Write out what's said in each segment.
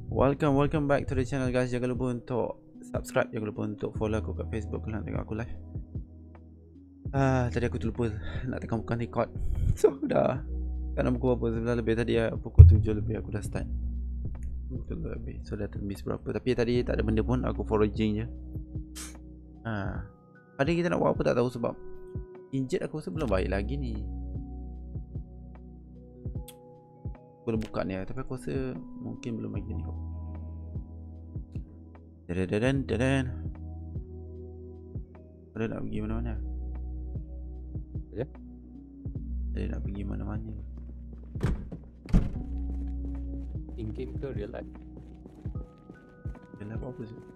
Welcome back to the channel guys. Jangan lupa untuk subscribe, jangan lupa untuk follow aku kat Facebook kalau nak tengok aku live. Tadi aku terlupa nak tekan bukan record. So dah kan pukul berapa? 9 lebih tadi pukul 7 lebih aku dah start. Pukul 7 lebih. So dah termiss berapa. Tapi tadi tak ada benda pun, aku foraging je. Hari kita nak buat apa tak tahu sebab injet aku rasa belum baik lagi ni. Boleh buka ni tapi aku rasa mungkin belum lagi ni kok. Dadan. Ada nak pergi mana-mana? Ya? Ada nak pergi mana-mana? In game ke real life? Real life apa sih?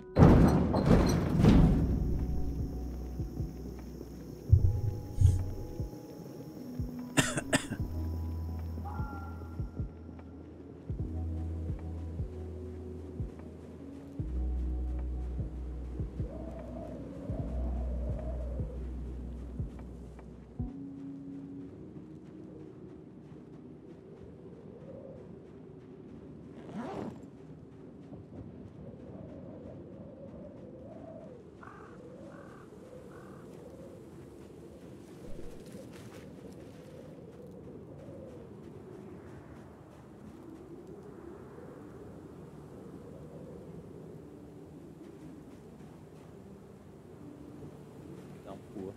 Lampu.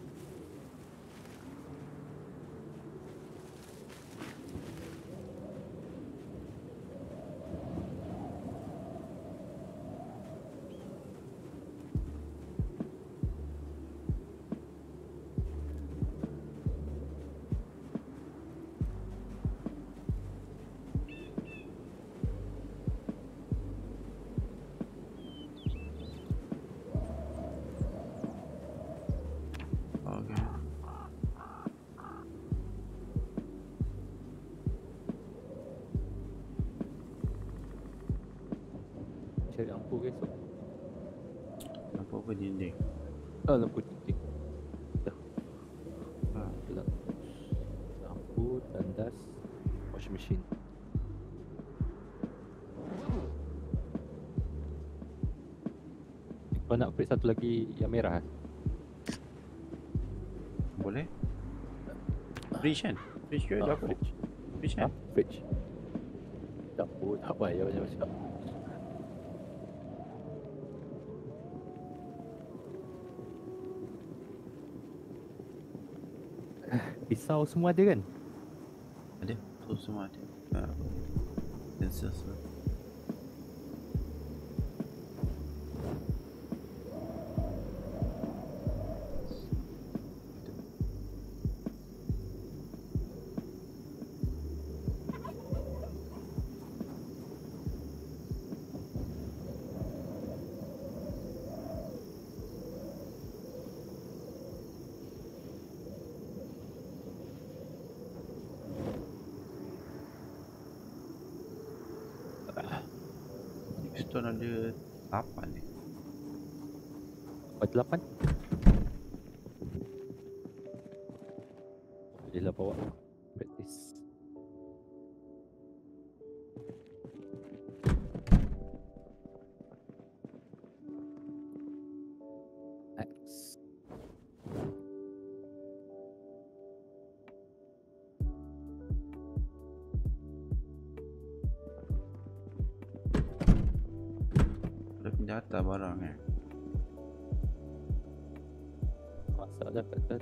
Okay. Cari lampu ke esok? Apa dinding? Lampu dinding. Dah. Gelap. Lampu, tandas, washing machine. Kau nak upgrade satu lagi yang merah? Boleh? Fridge kan? Fridge ke dapur? Fridge. Fridge kan? Fridge. Dapur tak payah macam-macam. Pisau semua ada kan? Ada. So semua ada. Sensor semua. Stone ada 8 ni. Apa 8? Bolehlah bawa practice. X. Ada penjata barang Masalah kata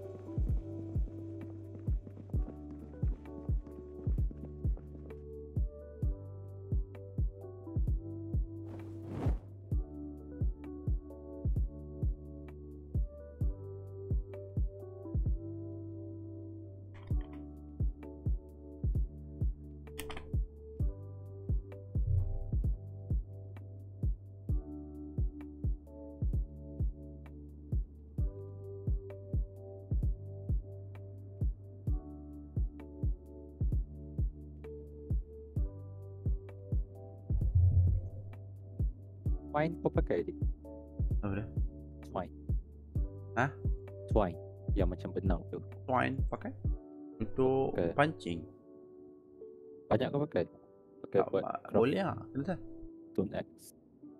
Twine kau pakai ni? Apa dia? Twine. Hah? Twine. Yang macam benang tu. Twine pakai? Untuk Pakai. pancing. Banyak kau pakai? Pakai buat craft boleh lah. Kenapa? stone axe.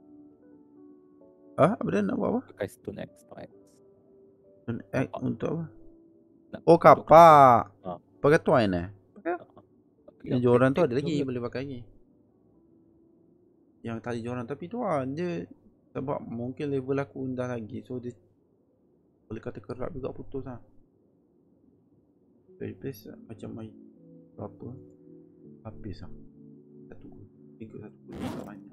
Apa dia nak buat apa? Pakai stone axe. Kapak. Untuk apa? Nak Oh, untuk kapak. Ha. Pakai twine eh? Pakai. Yang joran tu ada plastik lagi tu boleh pakai lagi. Yang tali joran tapi tu lah dia sebab mungkin level aku rendah lagi, so dia boleh kata kerap juga putus lah. Replace macam main berapa habis lah. Satu kulit tak banyak.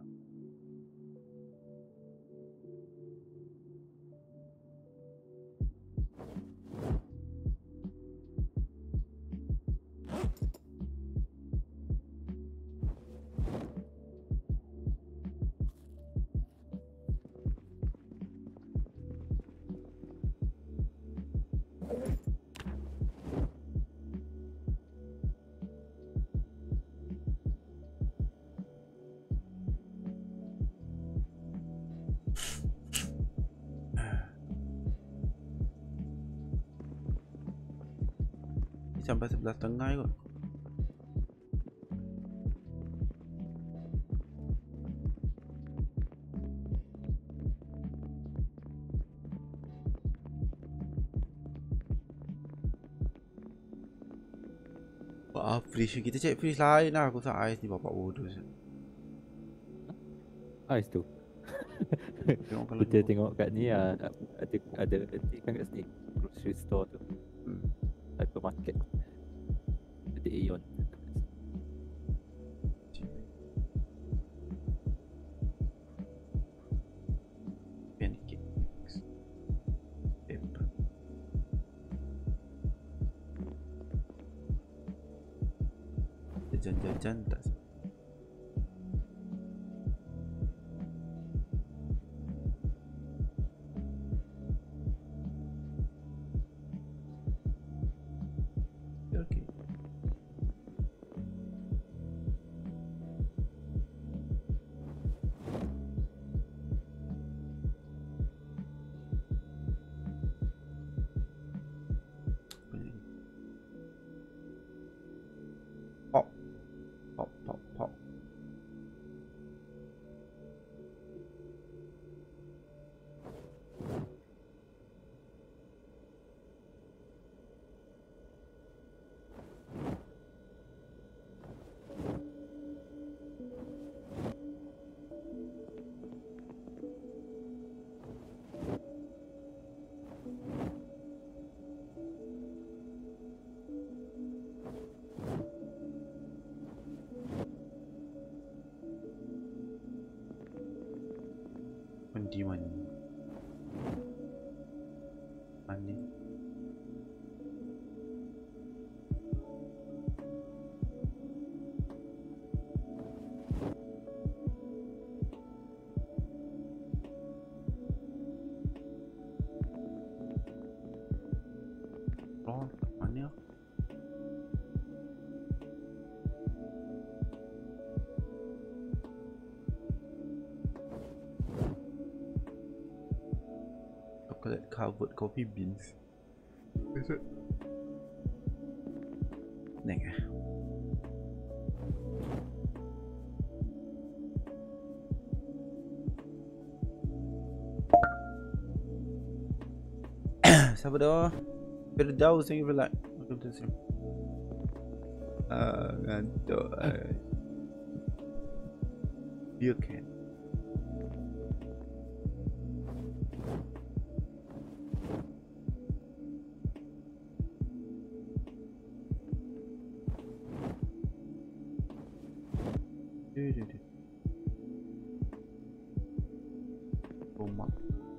Sampai 11.30 kot. Freeze kita cek freeze lain lah. Aku rasa ais ni bapak bodoh. Ais tu. Tengok kalau Kita tengok kat ni ada kan kat sini grocery store tu. Hypermarket. Ada Aeon. Pancake mix. Pepper. Jajan-jajan tak sempat. Okay. Pop. Pop, pop, pop. Mandi. Oh, mana? Chocolate covered coffee beans. Is it? Snack eh? Siapa dah? Firdaus yang like. Welcome to the stream. Ngantuk. Beer can. Rumah.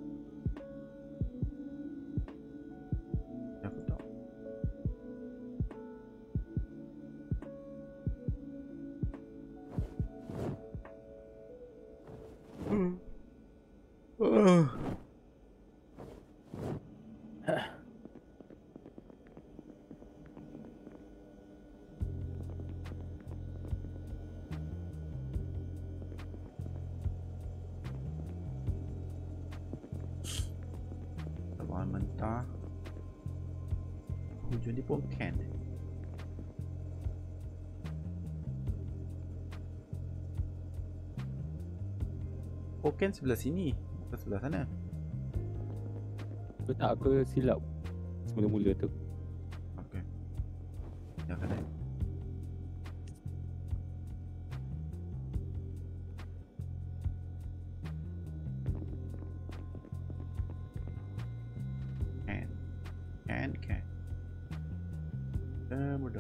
Aku tahu. Bahan mentah. Hujung dia pun can. Poken sebelah sini, bukan sebelah sana. Kau tak aku silap semula-mula tu. Okey. Ya kan. Can. Mudah.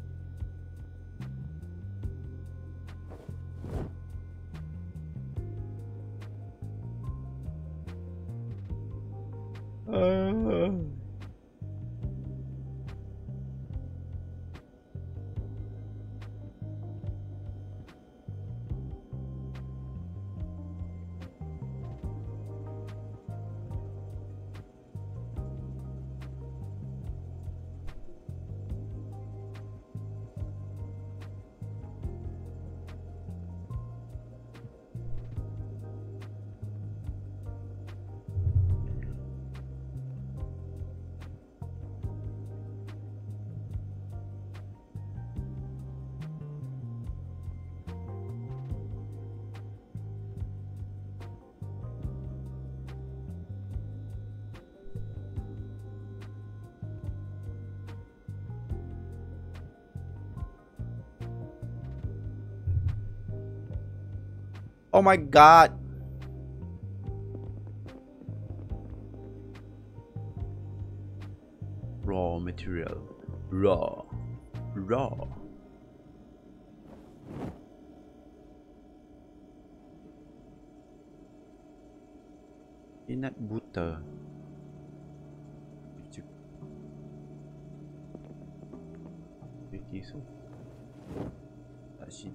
Oh my god. Raw material. Raw. Peanut butter. Baking soda. Asin.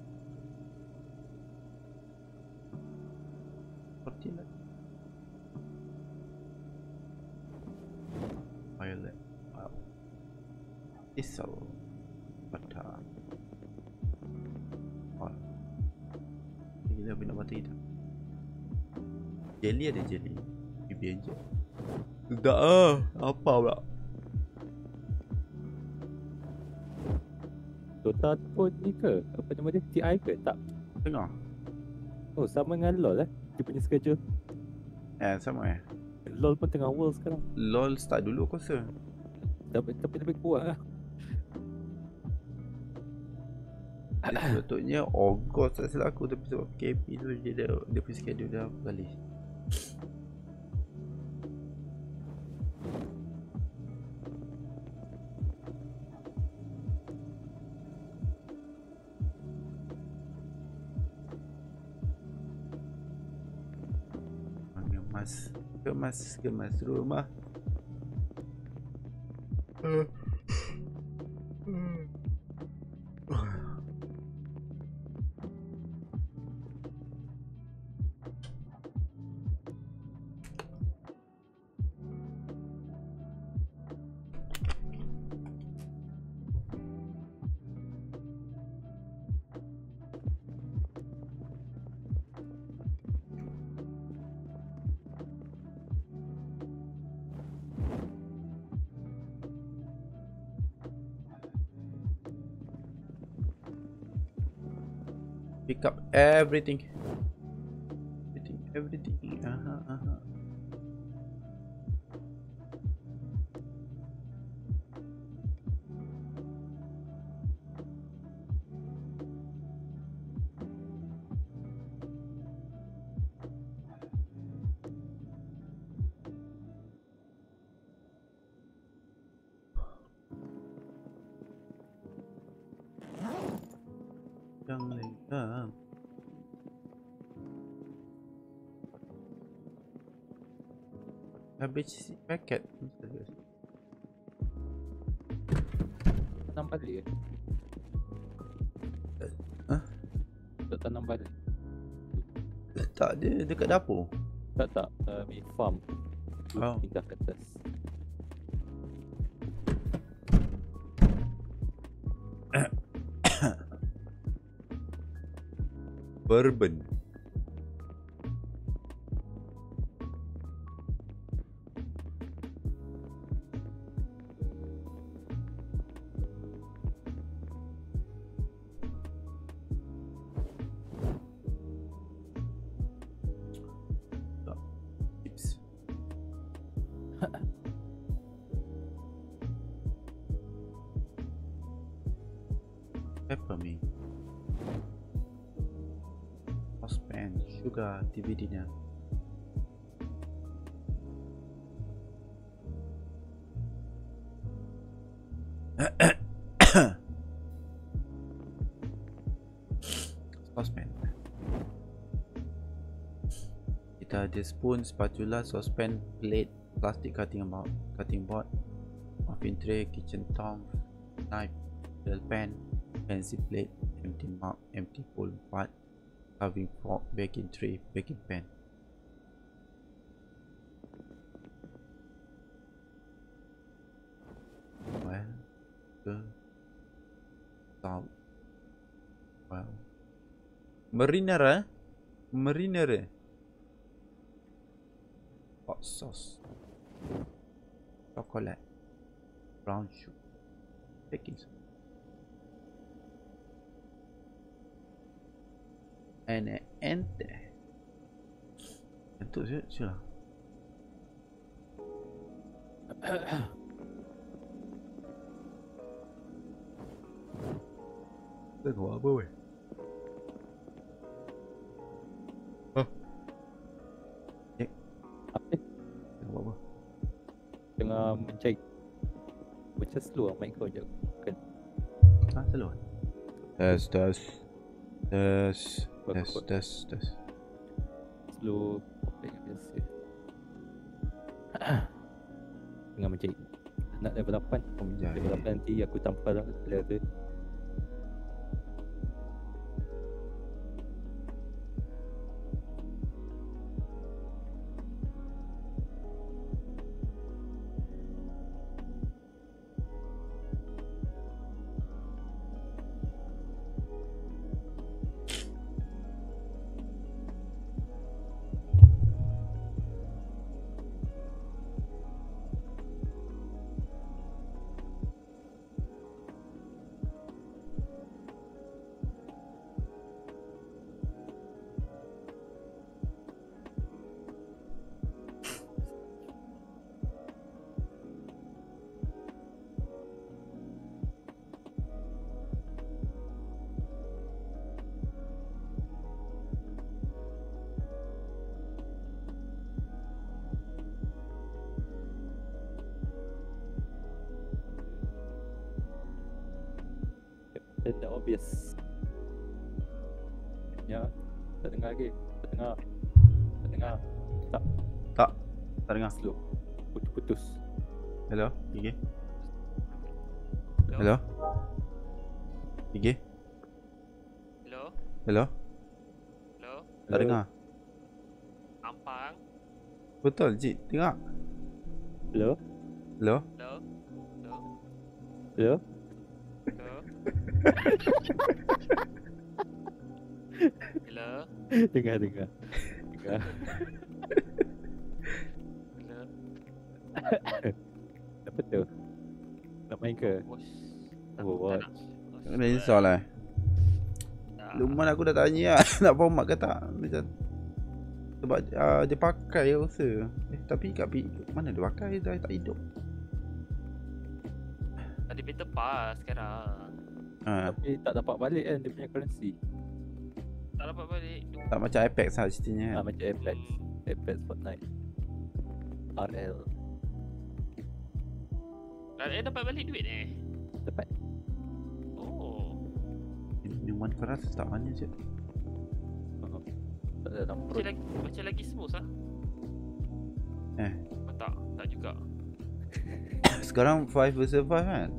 Tortilla. Violet. Wow. Thistle. Butter. Oh. Gila peanut butter hitam. Jelly ada jelly. Biar je. Tak apa pula. Dota pun ni ke? Apa nama dia? TI ke? Tak. Tengah. Oh, sama dengan LoL dia punya schedule. Sama LoL pun tengah World sekarang. LOL start dulu aku rasa. Tapi lebih kuat lah. Dia sepatutnya Ogos tak silap aku, tapi sebab KP tu dia punya schedule dah balik. Kemas rumah. Pick up everything. Aha. Jangan lengkap. Habis paket. Tanam balik ke? Hah? Tak tanam balik. Tak, dia dekat dapur. Tak. Ni farm. Oh. Pindah ke atas. Bourbon. apa ni? Saucepan, sugar, DVD nya. Saucepan. Kita ada spoon, spatula, saucepan, plate, plastic cutting board, muffin tray, kitchen tongs, knife, oil pan, pencil plate, empty mug, empty bowl part, carving fork, baking tray, baking pan. Well, salt, well, marinara, hot sauce, chocolate, brown sugar, baking soda, and ente. Entuk je lah. Tengok apa weh? Apa? Tengok apa? Tengah mencari. Macam slow lah mic kau je. Kan? Ha, slow. Test. Slow. Macam biasa. Tengah mencari. Nak level 8. Level 8 nanti aku tampal lah level tu. Dah obvious. Ya, tak dengar lagi. Tak dengar. Tak dengar. Slow. Putus. Hello, Gigi. Hello. Gigi. Hello. Tak dengar. Ampang. Betul, Cik. Dengar. Hello. Hello. Hello. Dengar. Hello. Apa tu? Nak main ke? Watch. Watch. Kena install lah. Luman aku dah tanya lah. Nak format ke tak. Macam sebab dia pakai rasa. Tapi kat mana dia pakai? Dah tak hidup. Ada beta pass sekarang. Tapi tak dapat balik kan dia punya currency. Tak dapat balik. Tak macam Apex lah cerita Macam Apex Fortnite RL. Dapat balik duit Dapat. Oh. Minuman keras tak mana je. Tak ada dalam perut. Macam lagi smooth lah. Tak juga. Sekarang 5 vs 5 kan.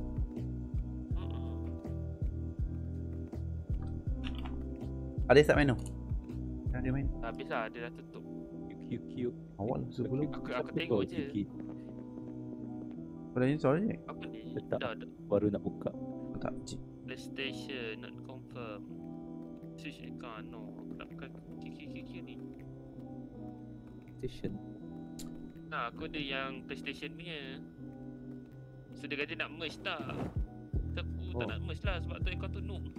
Ada start menu? Dah dia main. Habis lah, dia dah tutup. QQ. Awal sebelum Aku tengok je. pada install je. Apa ni? Tak. Dah. Baru nak buka. Tak cik. PlayStation not confirm. Switch account no. Nak bukan QQ ni. Station. Nah, aku ada yang PlayStation punya. So dia kata nak merge tak. So aku tak nak merge lah sebab tu account tu noob.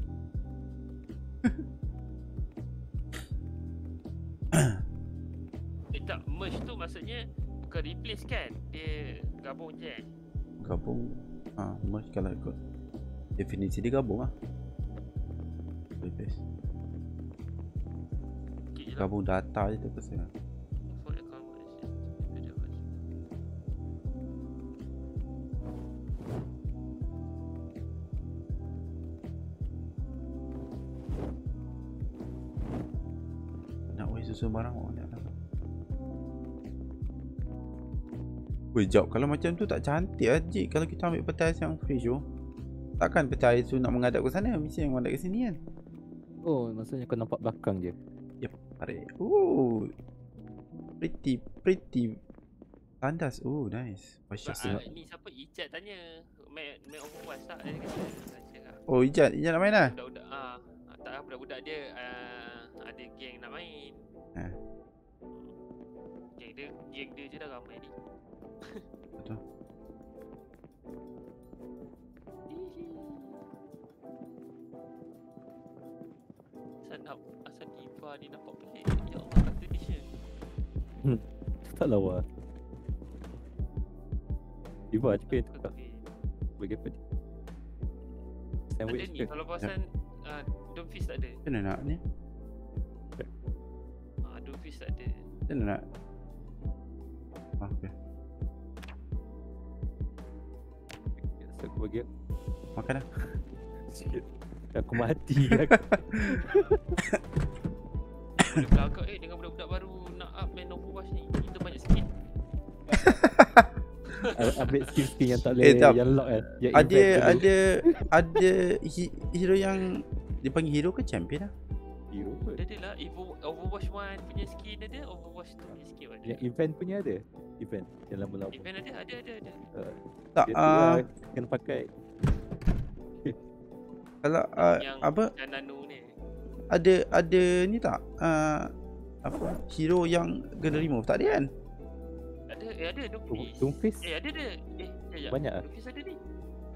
Tak, merge tu maksudnya bukan replace kan. Dia gabung je. Gabung. Merge kalau ikut definisi dia gabung lah. face. Okay je lah. Gabung data je tu pasal. For account access. Nak wei susun barang orang nak. Weh jap, kalau macam tu tak cantik lah Jik. Kalau kita ambil peta ais yang fresh tu, takkan peta ais tu nak menghadap ke sana, mesti yang menghadap ke sini kan. Oh, maksudnya kau nampak belakang je. Yep, tarik. Pretty tandas. Oh, nice. Pasha Sebab tengok. ni siapa Ijat tanya. Main Overwatch tak? Dia kata. Saya cakap. Oh, Ijat nak main lah. Budak-budak tak lah, budak-budak dia ada geng nak main. Ha. Geng dia je dah ramai ni. Betul. Asal Diva ni nampak pelik. Ya Allah, kata dia share. Tak lawa. Diva je ke tu tak? Okay. Bagi apa dia? Ada Sandwich ni ke? kalau pasal Doomfist tak ada. Macam mana nak ni? Doomfist tak ada. Macam mana nak? Okay. So aku bagi Makan lah. sikit. Aku mati lah. Boleh belagak dengan budak-budak baru nak up main Overwatch ni. Kita banyak skin. Ambil skill yang tak boleh, tak. yang lock kan. Yang event dulu. Ada hero yang dipanggil hero ke champion lah? Hero pun. Ada lah Overwatch 1 punya skin ada, Overwatch 2 punya skin ada. Yang event punya ada. Event yang lama-lama. Event ada. Tak, Dia tu lah kena pakai. kalau Yang apa yang nano ni. ada ni tak? Apa hero yang kena remove tak ada kan? Ada Doomfist. Doomfist Ada. Sekejap. banyak lah. Doomfist ada ni.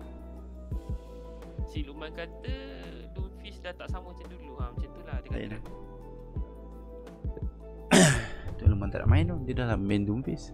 Si Luman kata Doomfist dah tak sama macam dulu. Macam tu lah dia Tak kata. ada. Tu memang tak nak main tu. Dia dah lah main Doomfist.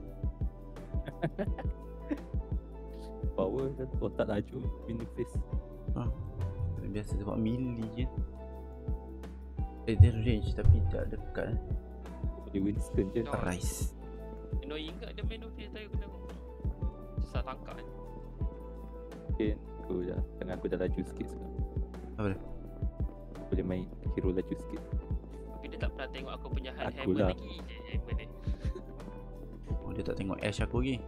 Power dan otak laju. Doomfist. Biasa sebab melee je. Dia range tapi tak dekat. Boleh Winston je. Oh. Rise. Annoying kat dia main Doomfist tadi aku tengok. Susah tangkap kan. Okay, tengah aku dah laju sikit sekarang. Apa dia? Boleh main hero laju sikit. Tapi dia tak pernah tengok aku punya hard Aku hammer lah. lagi. Hammer ni. Oh, dia tak tengok Ash aku lagi.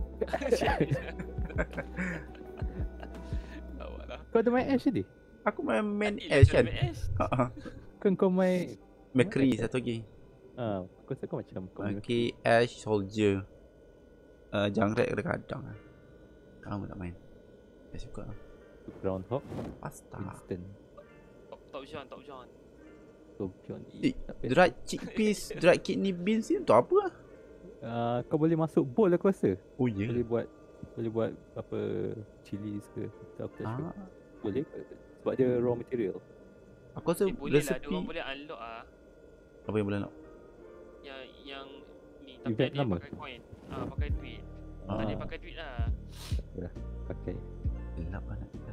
Awak lah. Kau ada main Ash tadi? Aku main Tadi Ash lah kan? main Ash. Kan kau main McCree satu lagi. aku rasa kau macam kau main Okay, Ash, Soldier. Jangret kadang-kadang lah. Kamu tak main. Saya suka lah. Groundhog, Pasta. Winston, Top John. Topion. Dried chickpeas, dried kidney beans ni untuk apa lah? Kau boleh masuk bowl aku rasa. Oh ya. Boleh buat apa chilies ke atau apa tak Ah, boleh sebab dia raw material. Boleh aku rasa lah, dia resepi. orang boleh unlock Apa yang boleh nak? yang ni tapi Event ada yang lama? pakai coin. Pakai duit. Ada yang pakai duit lah. Pakai Gelap lah nak kita.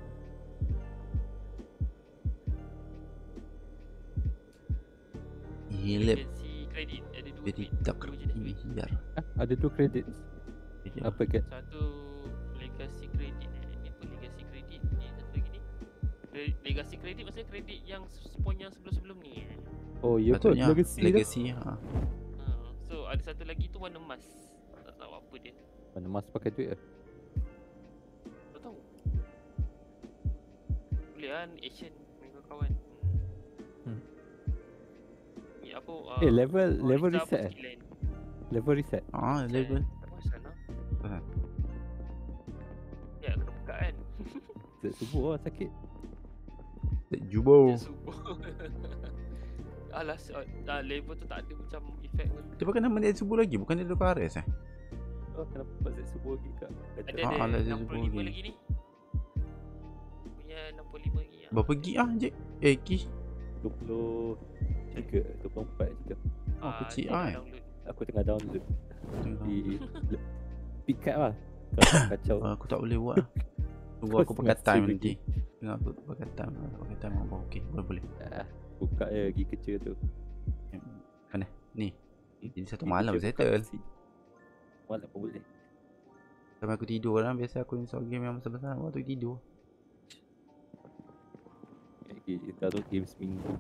Hilap. Legacy credit ada dua Jadi duit. tak Dua jenis duit. biar. ada 2 credits. Apa ke? Satu legacy credit ni apa legacy credit ni satu lagi ni. Legacy credit maksudnya kredit yang spawn yang sebelum-sebelum ni. Oh ya kot, Patutnya legacy. So ada satu lagi tu warna emas. Tak tahu apa dia. Mana mas pakai duit lah. Tak tahu. Boleh kan action dengan kawan. Ni apa Level Orisa reset apa skill lain. Level reset. Level. Macam mana? Faham. Ya kena buka kan. Set subuh lah sakit. Jubo. Dia subuh. Alah level tu tak ada macam efek pun. Dia pakai nama dia subuh lagi, bukan dia tukar RS Oh kenapa buat set subuh lagi kak? Ada dia 65 subuh lagi ni. Punya 65 lagi. Berapa gig Jek? Ki 23, 24 juga. kecil dia dah kan? download. Aku tengah download di pick up lah. Kacau. Aku tak boleh buat. Tunggu Kau aku pakai setengah time stream nanti. Tengok aku pakai time apa okey, boleh. Buka je pergi kerja tu. Mana? Ni. Jadi satu Ni malam kerja buka settle. PC. Malam pun boleh. Sampai aku tidur lah. Biasa aku install game yang besar-besar waktu tidur. Okay, taruh game seminggu.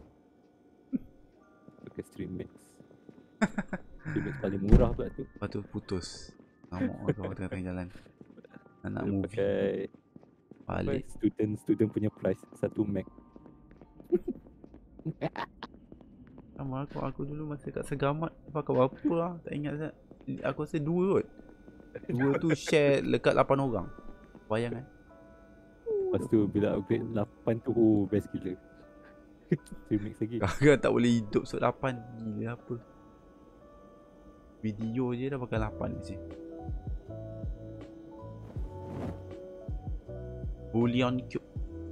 Pakai Stream Max. Stream Max paling murah pula tu. Lepas tu putus. Ngamuk kau tengah-tengah jalan. Nak Dia movie. pakai Balik. student punya price 1 Mac. Sama aku dulu masa kat Segamat pakai berapa lah. Tak ingat Zat. Aku rasa 2 kot. 2 tu share dekat 8 orang. Bayang kan? Lepas tu bila upgrade 8 tu, oh best gila. Stream Max lagi. Kakak tak boleh hidup sub 8. Gila apa. Video je dah pakai 8 je. Boolean Cube.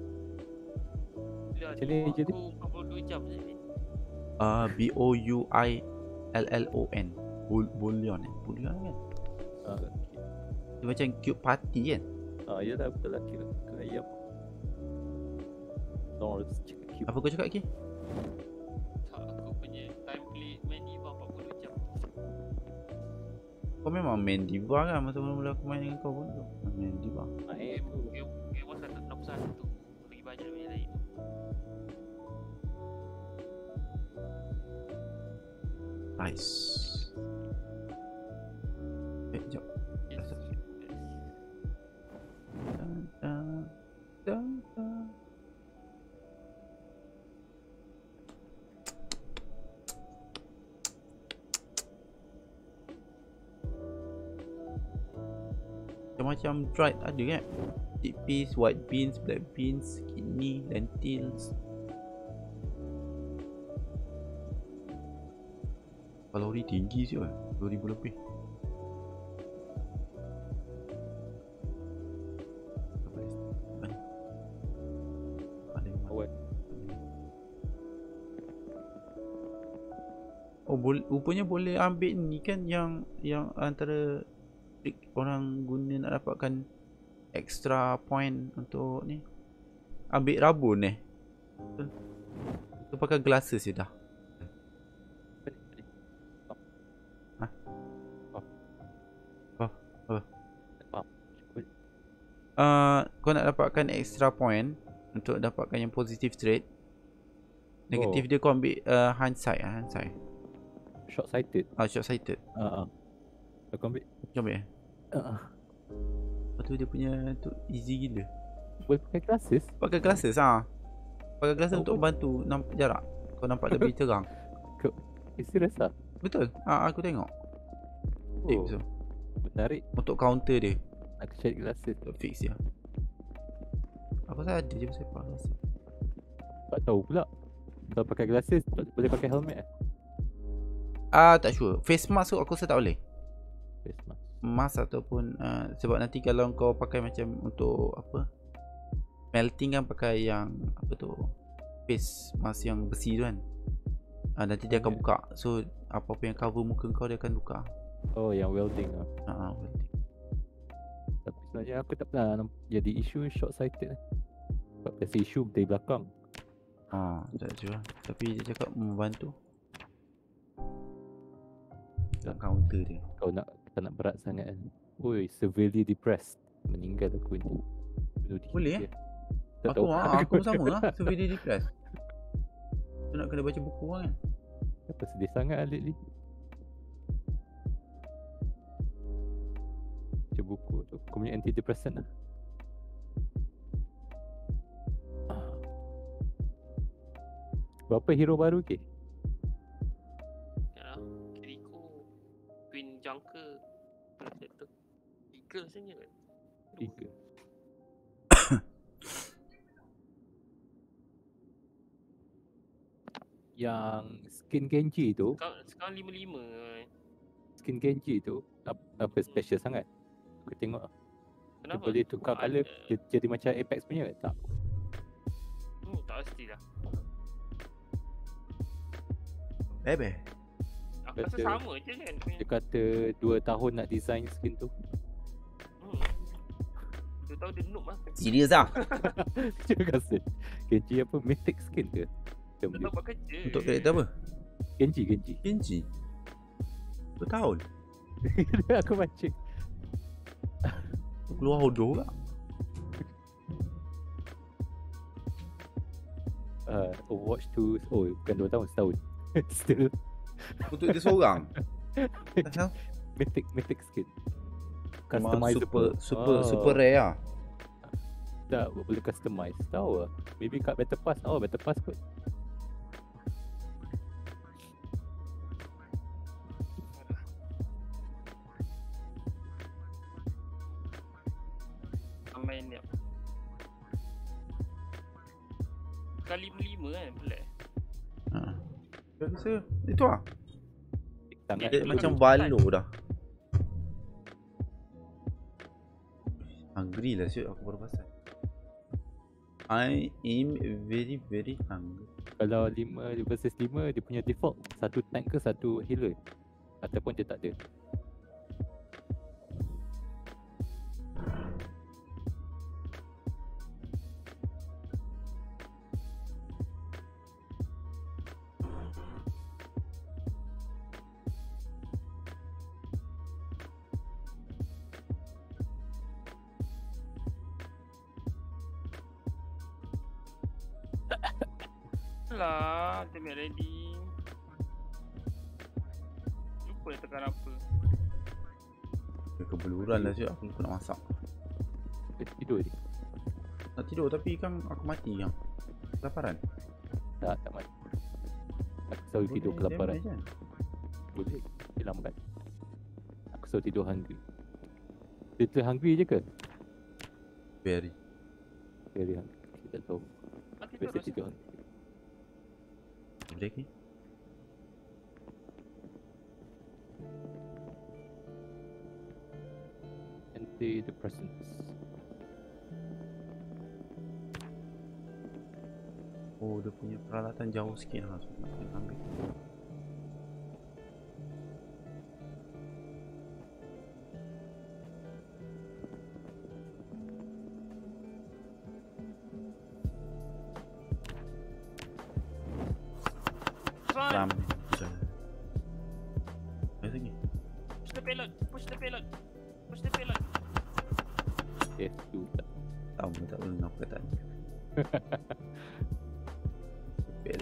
Macam ni je dia. Aku 42 jam je ni. Bouillon. Boolean Boolean kan? Okay. Dia macam cube party kan? Yalah betul lah kira ayam. North chicken cube. Apa kau cakap Ki? Tak, aku punya template main Diva 40 jam. Kau memang main Diva kan? Masa mula-mula aku main dengan kau pun tu main Diva. Main tu. Game 1 tak 61 tu. Lagi banyak main lain. Nice. Sekejap. Yes. Dun, dun, dun, dun. Macam-macam dried ada kan? Chickpeas, white beans, black beans, kidney, lentils. Kalori tinggi siul, 2000 lebih. Oh, rupanya boleh ambil ni kan yang antara trik orang guna nak dapatkan extra point untuk ni. Ambil rabun tu pakai glasses je dah. Kau nak dapatkan extra point untuk dapatkan yang positive trait. Negatif dia kau ambil hindsight. Short sighted. Short sighted. Aku ambil. Kau ambil Lepas tu dia punya tu easy gila. Boleh pakai glasses? Pakai glasses Pakai glasses untuk bantu nampak jarak. Kau nampak lebih terang. Serius lah? Betul. Aku tengok. Tips tu. Menarik. Untuk counter dia. Aku cari glasses tu. Fix dia. Aku rasa ada je pasal pakai glasses. Tak tahu pula. Kalau pakai glasses boleh pakai helmet tak sure. Face mask tu aku rasa tak boleh. Face mask. Mask ataupun sebab nanti kalau kau pakai macam untuk apa, melting kan pakai yang apa tu, face mask yang besi tu kan. Nanti dia akan buka. So apa-apa yang cover muka kau dia akan buka. Oh, yang welding Welding. Tapi sebenarnya aku tak pernah jadi isu short sighted. Sebab biasa isu dari belakang. Tak sure. Tapi dia cakap membantu dalam counter dia. Kau tak nak berat sangat kan. Oi, severely depressed. Meninggal aku ni. Boleh aku sama lah. Severely depressed. Tu nak kena baca buku kan. Apa sedih sangat lately. Baca buku tu. Kau punya antidepressant lah. Berapa hero baru ke? Kiriko, Queen Junker, tu 3 rasanya kan? 3. Yang skin Genji tu, Sekarang 55 kan? skin Genji tu apa special sangat? Aku tengok dia Kenapa? boleh tukar colour jadi macam Apex punya ke? Tak. Tak pasti lah. Bebe. Aku rasa Kata- sama je kan. Dia kata 2 tahun nak design skin tu. Dia tahu dia noob lah. Serius lah. Terima kasih. Genji apa? Mythic skin ke? Dia Term tahu dia. buat kerja. Untuk karakter apa? Genji. Genji. 2 tahun. Aku baca. Keluar hodoh lah. Overwatch 2. Oh, bukan 2 tahun, setahun. Still Untuk dia seorang. Macam mythic skin. memang Customizable. super rare lah. Tak boleh customize. Tahu lah. Maybe kat Battle Pass. Oh, Battle Pass kot. Main ni apa? Kali 5 kan, pelik. Ha. Biasa. Itu lah. Sangat. Dia Betul. macam balo dah. Hungry lah siut aku baru pasal. I am very hungry. Kalau 5 versus 5, dia punya default satu tank ke satu healer, ataupun dia tak ada. Lah, ultimate ready. Lupa dia tekan apa. Dia kebeluran lah siut aku lupa nak masak. Tidur dia. Nak tidur tapi kan aku mati yang. Kelaparan. Tak mati. Aku selalu tidur kelaparan. Boleh je. Boleh. Dia lambat. Aku selalu tidur hungry. Dia hungry je ke? Very. Very hungry. Saya tak tahu. Mati Biasa terus. tidur hungry. Break ni. Antidepressants. Oh dia punya peralatan jauh sikit lah. So, nak kena ambil. Run! Ram. Ada lagi. Push the payload! Push the payload! Push the payload! Yes, tu tak. Tahu tak perlu nak perkataan. Bel.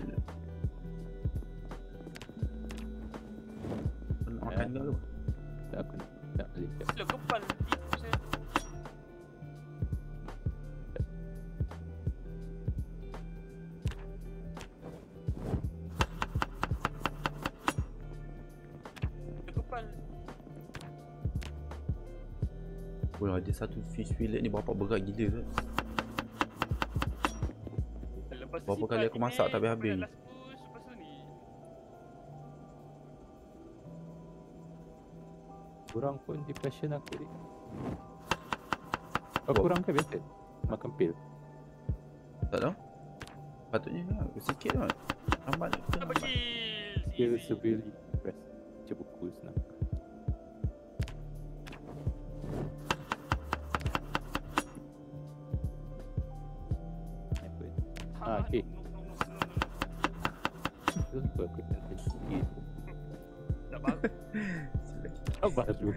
Nak makan ke lu? Tak aku nak balik jap. Sila kepal tipu saya. Sila kepal. Oh ada satu fish fillet ni bapak berat gila tu. Lepas tu Berapa simpan kali aku masak ni, tak habis-habis sampai ni. last push, lepas tu ni. Kurang pun depression aku ni. Oh, kurang ke biasa? Makan pil. Tak tahu. Patutnya sikit lah. Lambat kita Double lambat. kill! Dia Easy. severely depressed. Baca buku senang. Apa ni? Ah, okay. Lupa aku tentang sikit. Tak baru. Tak baru.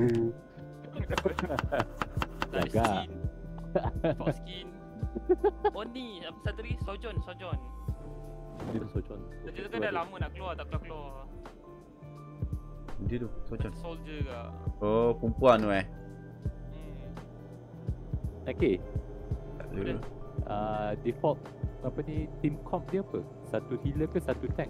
Tak Jaga. skin. Fox skin. Oh ni, apa satu lagi? Sojon. Dia sojon. Dia tu kan dah lama nak keluar, tak keluar. Dia tu, Sojon. Soldier ke. Oh, perempuan tu Hmm. Okay. Tak ada. Default apa ni, team comp dia apa? Satu healer ke satu tank?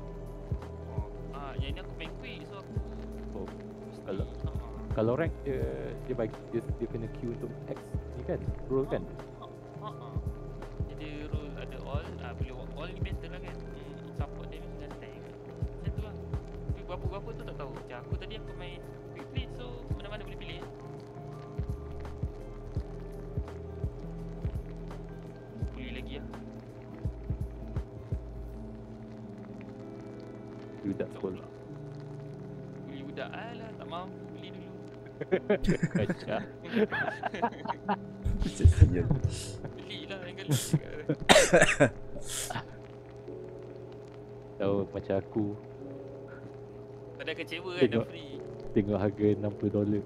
Yang ni aku main quick, so aku Oh, mesti kalau- kalau rank dia bagi dia kena queue untuk X ni kan? Roll kan? Jadi rule ada all, boleh all ni better lah kan. Support damage dengan tank. Macam tu lah. Tapi berapa-berapa tu tak tahu. Macam aku tadi aku main quick play, so mana-mana boleh pilih. Beli lagi lah. Budak Tak sekolah. pula. Beli budak, alah tak mampu beli dulu. Kacau. Senyum. Belilah lain kali. Tahu macam aku Pada kecewa kan dah Tengok. free. tengok harga $60.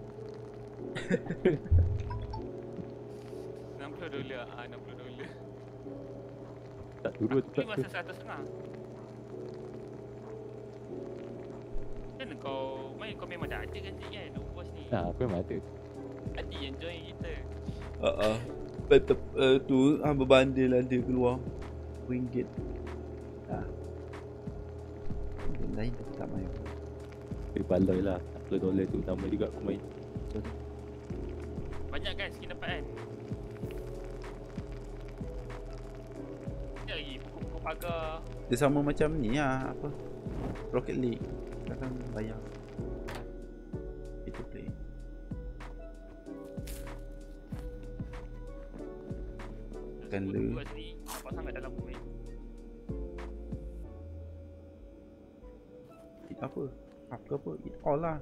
$60. Ah, $60. Tak turun Aku tak beli tu. masa 150. Kan kau main, kau memang dah ada kan kan Overwatch ni. Nah, aku memang ada. Adi yang join kita. Betul tu berbandil ada keluar RM1. Benda lain tu tak main. Tapi baloi lah $60 tu utama juga aku main. Banyak kan skin dapat kan. Ada lagi buku-buku pagar. Dia sama macam ni lah, apa Rocket League. Kadang bayar. Itu play. Kan lu. Buat sendiri nampak sangat dalam main. Apa? Half ke apa? It all lah.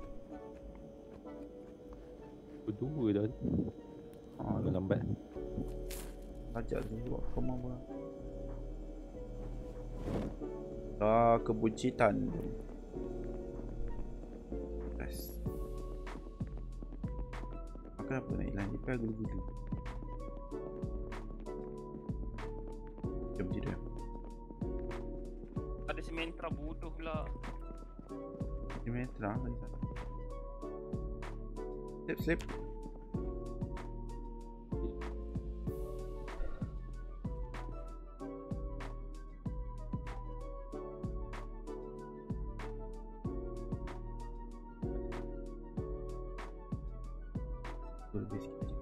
Berdua dah. Lambat. Ajak tu buat koma pula. Kebucitan. Yes. Kenapa nak hilang ni? Pagi gulu-gulu. Jom je dia. Ada sementra bodoh pula. Dia main terang ni. Slip. Lebih sikit je.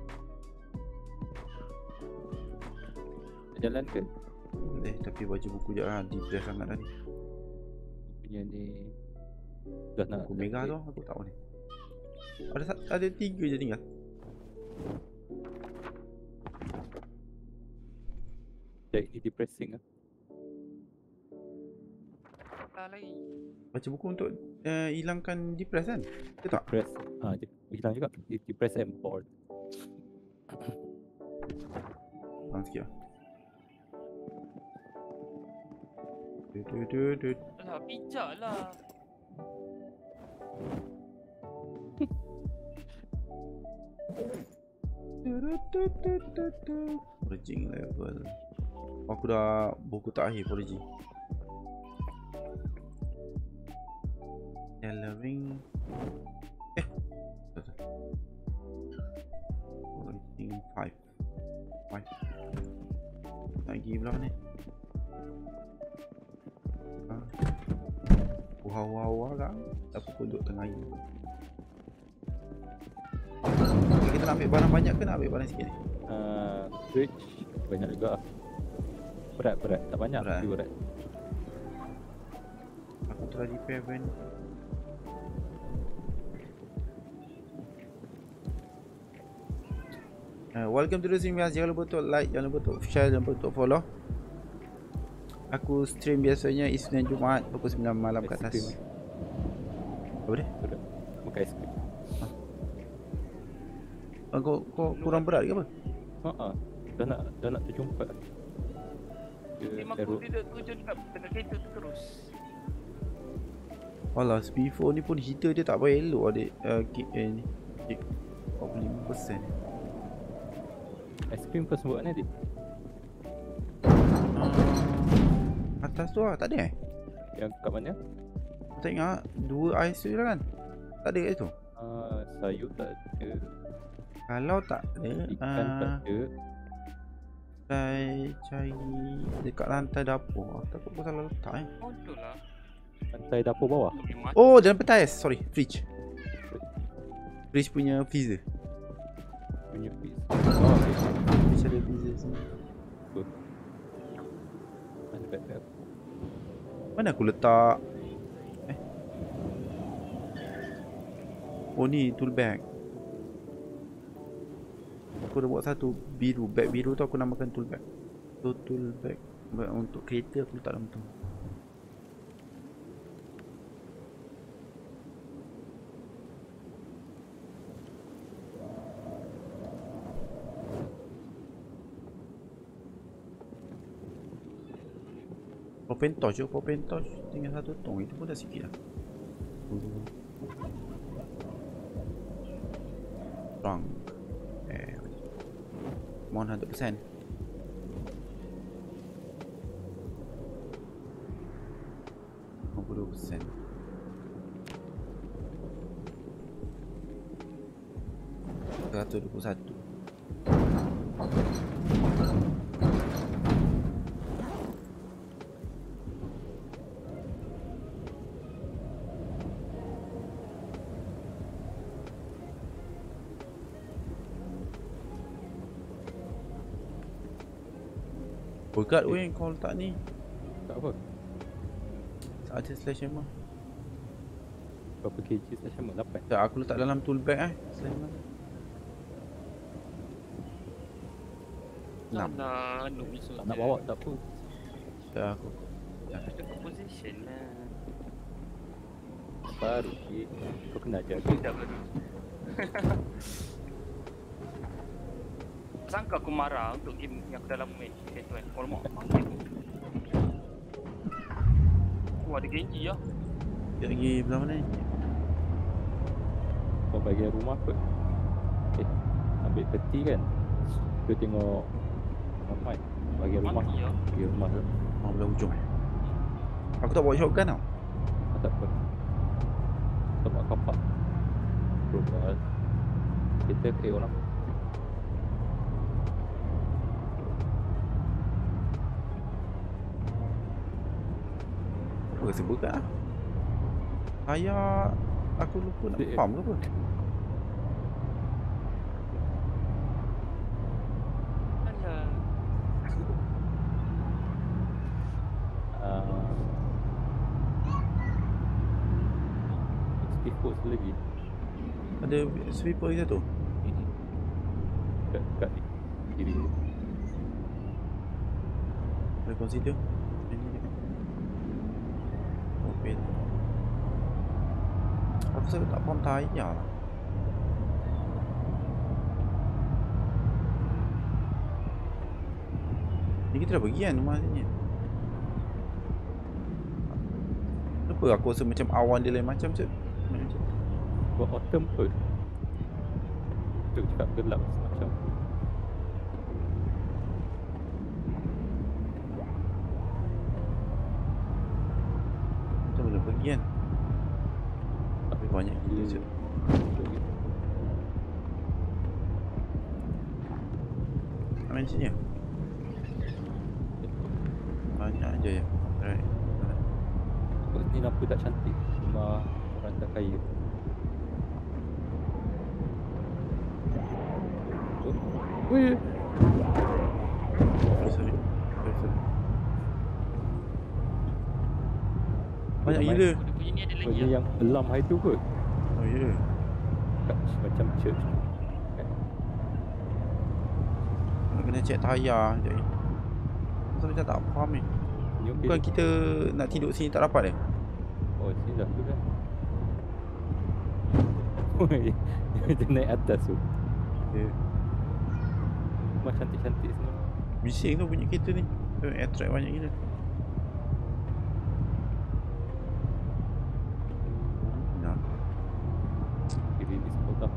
Jalan ke? Boleh, tapi baca buku je lah. Deep dah sangat tadi. Punya ni dah nak Buku Mega tu aku tahu ni. Ada 3 je tinggal. Jadi depressing lah. Tak lagi. Baca buku untuk hilangkan depress kan? Betul tak? Press hilang juga. Depress and bored. Kurang sikit lah. Dudududud. Alah, bijak lah. Foraging level. Aku dah buku terakhir foraging. Tailoring. Betul. Foraging 5. Lagi belah ni. Wah kan. Apa kau duduk tengah air. Kita nak ambil barang banyak ke nak ambil barang sikit ni? Fridge banyak juga. Berat tak banyak Berat. tapi berat. Aku telah repair van. Welcome to the stream guys. Jangan lupa untuk like, jangan lupa untuk share, jangan lupa untuk follow. Aku stream biasanya Isnin Jumaat pukul 9 malam ke atas. Aiskrim. Apa dia? Berat. Makan aiskrim. Kau kurang berat ke apa? Dah nak terjumpa. Memang aku duduk tujuh dekat tengah kereta tu terus. Alah, Speedfo ni pun heater dia tak payah elok adik. Ni 45%. Aiskrim kau sebut ni adik? Atas tu lah, tak ada Yang kat mana? Aku tak ingat, 2 ais tu je lah kan? Tak ada kat situ? Sayur tak ada. Kalau tak ada, Ikan tak ada. saya cari dekat lantai dapur. Aku takut aku salah letak Bodoh lah. Lantai dapur bawah. Aku boleh mati. Oh, dalam peta ais. Sorry, fridge. Fridge punya freezer. Punya pizza. Okay. Fridge ada freezer sini. Mana kat dia? Mana aku letak? Oh ni, tool bag. Aku dah buat satu biru. Bag biru tu aku namakan tool bag. So, tool bag. Untuk kereta aku letak dalam tu. open torch je. Open torch tinggal satu tong. Itu pun dah sikit lah. Strong. Mon 100%. %. $121. Berkat weh kau letak ni. Tak apa. Ada sledgehammer. Berapa kg sledgehammer? 8. Tak, aku letak dalam tool bag sledgehammer. 6. Nah, noob ni Tak nak bawa tak apa. Tak aku. Tengok position lah. Baru je. Kau kena jaga. Dah baru. Sangka aku marah untuk game yang aku dalam main K2. Alamak, makin. Ada Genji lah. Dia lagi belah mana ni? Kau bagian rumah kot. Ambil peti kan. Kau tengok ramai bagian rumah. Mati lah. Bagian rumah tu. Oh, belah ujung Aku tak bawa shotgun tau. Tak apa. Tempat kapak. Rumah. Kita orang. Apa sebut kan? Ayah aku lupa nak farm ke apa? Ayah. Speedboat lagi. Ada sweeper lagi satu. Kat ni. Kiri. Boleh consider. Ini je. Open. Aku rasa tak pump tayar lah. Ni kita dah pergi kan rumah sini. Kenapa aku rasa macam awan dia lain macam je. Buat autumn kot. Tuk cakap gelap semacam. Macam boleh pergi kan. Tapi banyak gila je. Nak main sini ya? Banyak je ya. Alright. Kau ni lampu tak cantik. Rumah orang tak kaya. Weh. Sorry. Banyak gila. Dia punya ni ada lagi Ini lah. yang belam hari tu kot. Oh ya. Kat macam church. Nak kena check tayar sekejap ni. Pasal macam tak faham ni. Ni okey. Bukan kita nak tidur sini tak dapat Oh, sini dah tu kan. Oi, dia naik atas tu. Ya. Rumah cantik-cantik semua. Bising tu bunyi kereta ni. Attract banyak gila. Nah, Kiri ni semua tak.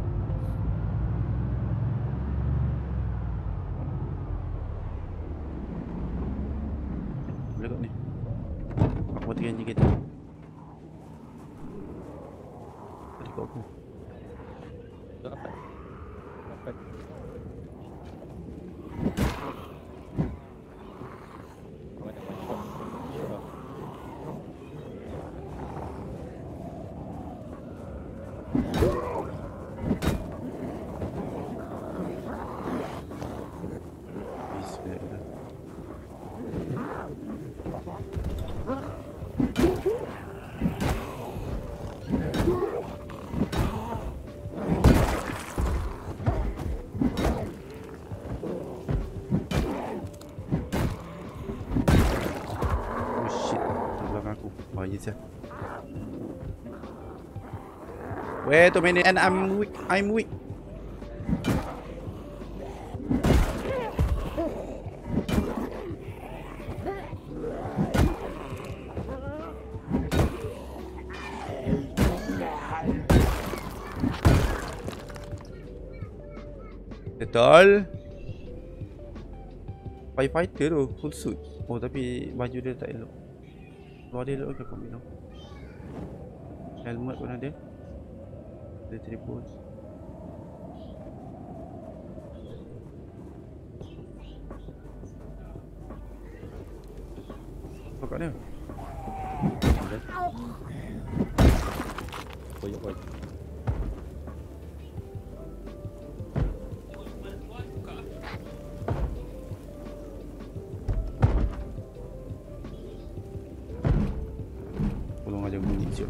boleh kat ni. Aku matikan je kereta. Tadi kat aku. Tak dapat. Dapat. Mana macam. Bismillah. Oh shit, di belakang aku. Bahaya siap. Wait a minute and I'm weak. I'm weak. Betul. Firefighter tu full suit. Oh tapi baju dia tak elok. Luar dia elok ke kau bilang? Helmet pun ada. Ada tripod. Apa kat dia? Koyak. Tolong aja bunyi siap.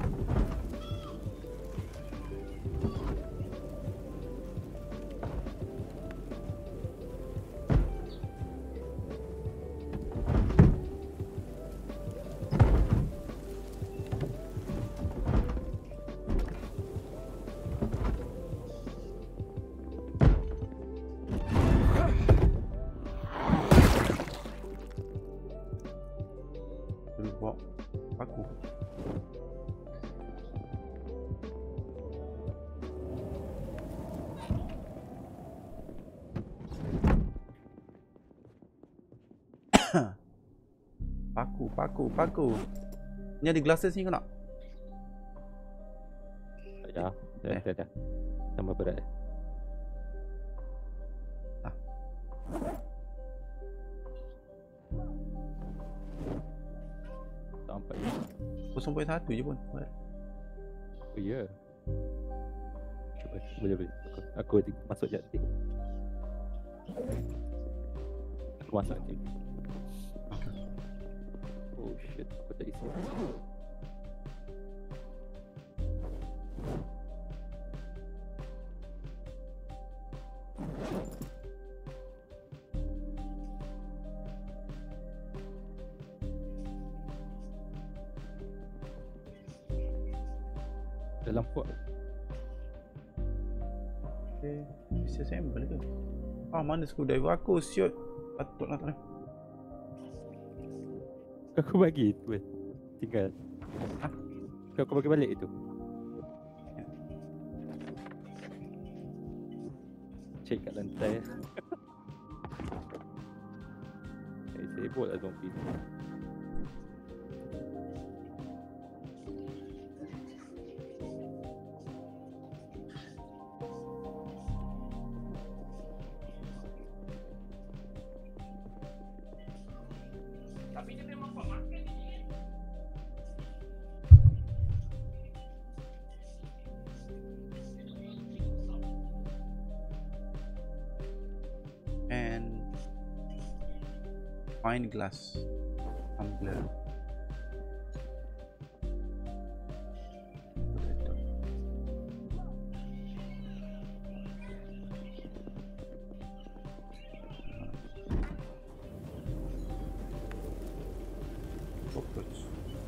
Bawa aku. Paku. Ni ada glasses ni kau nak? Ya, dah. Tambah berat. Ah. Sampai. 0.1 je pun. Oh ya. Boleh. Aku masuk je nanti. Aku masuk nanti. Oh shit, aku tak isi. Dalam pot. Okay. Bisa assemble ke? Mana screwdriver aku? Siot. Patut nak tak. Aku bagi tu tinggal. Kau bagi balik itu. Cek kat lantai. Sibuk lah zombie. Tapi dia memang buat makan ni. And fine glass tumbler. Cockroach.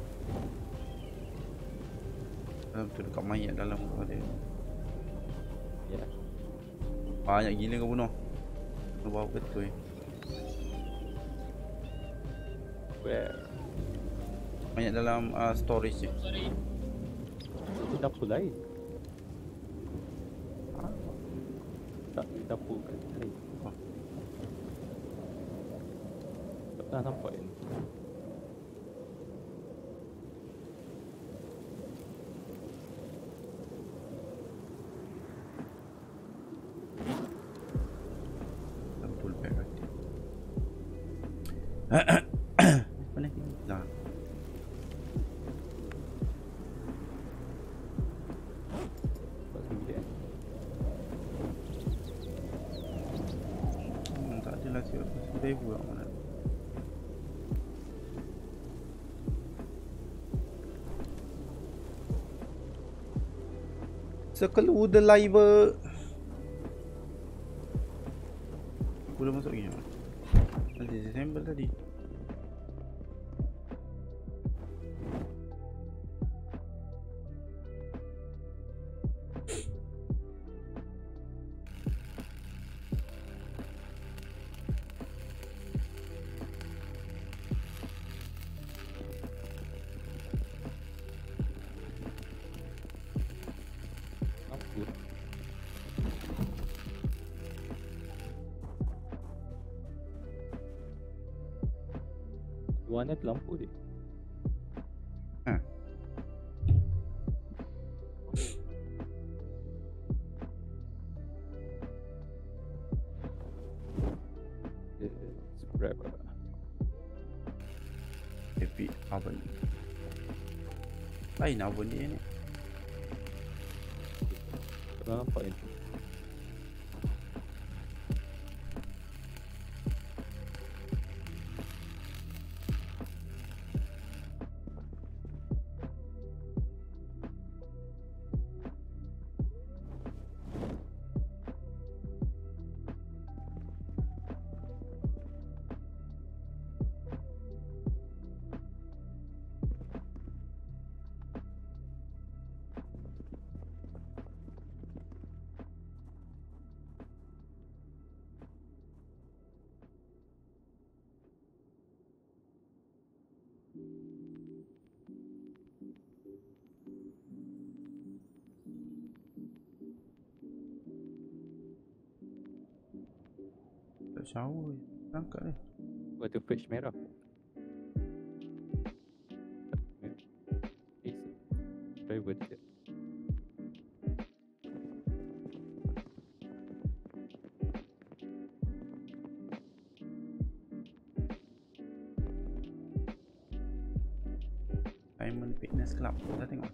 Dalam tu dekat mayat dalam tu ada. Ya. Banyak gila kau bunuh. Kau bawa betul ni. Where? Banyak dalam storage je. Itu dapur lain. Ah, Tak dapur kat lain. Oh. Tak pernah nampak ni. dalam tool bag ada. Mana ni? Dah. Tak sembilan. Tak ada lah siapa. Screwdriver kat mana? Circle the liver. Aku dah masuk lagi. Nanti disassemble tadi. Apa? luar ni ada lampu je. Ha. Scrap lah. Epic oven. Lain oven dia ni. Kau nampak ni? Tak shower. Angkat ni. Waktu fridge merah. Driver dia. Diamond Fitness Club. Dah tengok.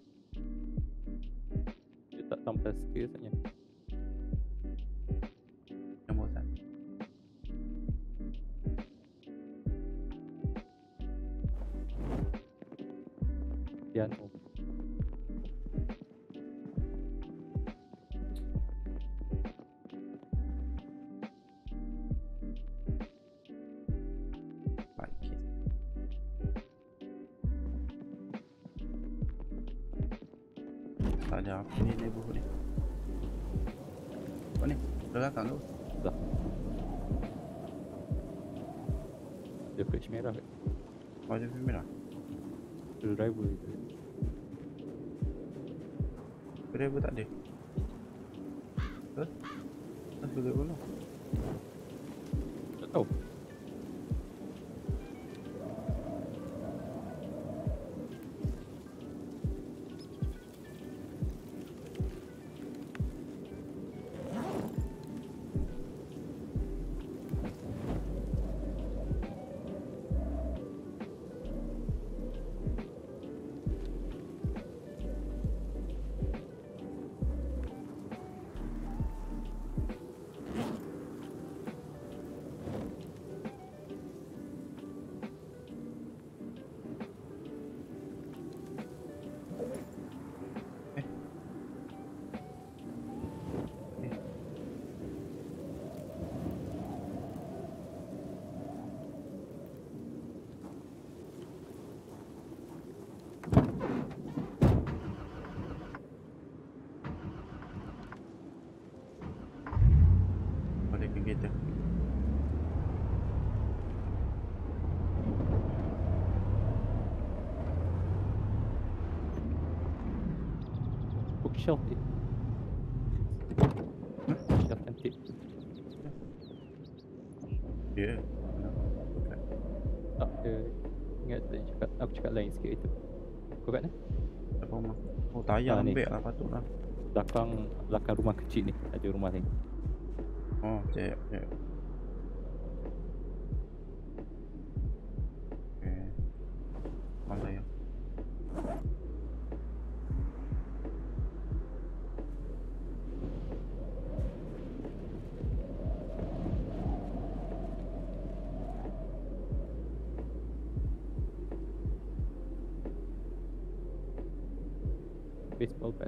Dia tak tampal skill sebenarnya. Yang bosan. Piano. Baik. Tak ada apa ni neighborhood ni. Apa ni? Belakang tu. Dah. Dia fridge merah kat. Wajah merah. Driver tu. Driver tak ada. Huh? Tak boleh belum. Tak tahu. Boleh ke kereta. Bookshelf ni. Bookshelf cantik. Ya. Tak ada. Ingat tadi cakap, aku cakap lain sikit itu. Kau kat mana? Apa rumah? Oh, tayar ni. ambil lah patutlah. Belakang rumah kecil ni. Ada rumah lain. Oh, cek. Okay. Mana tayar? Baseball bat.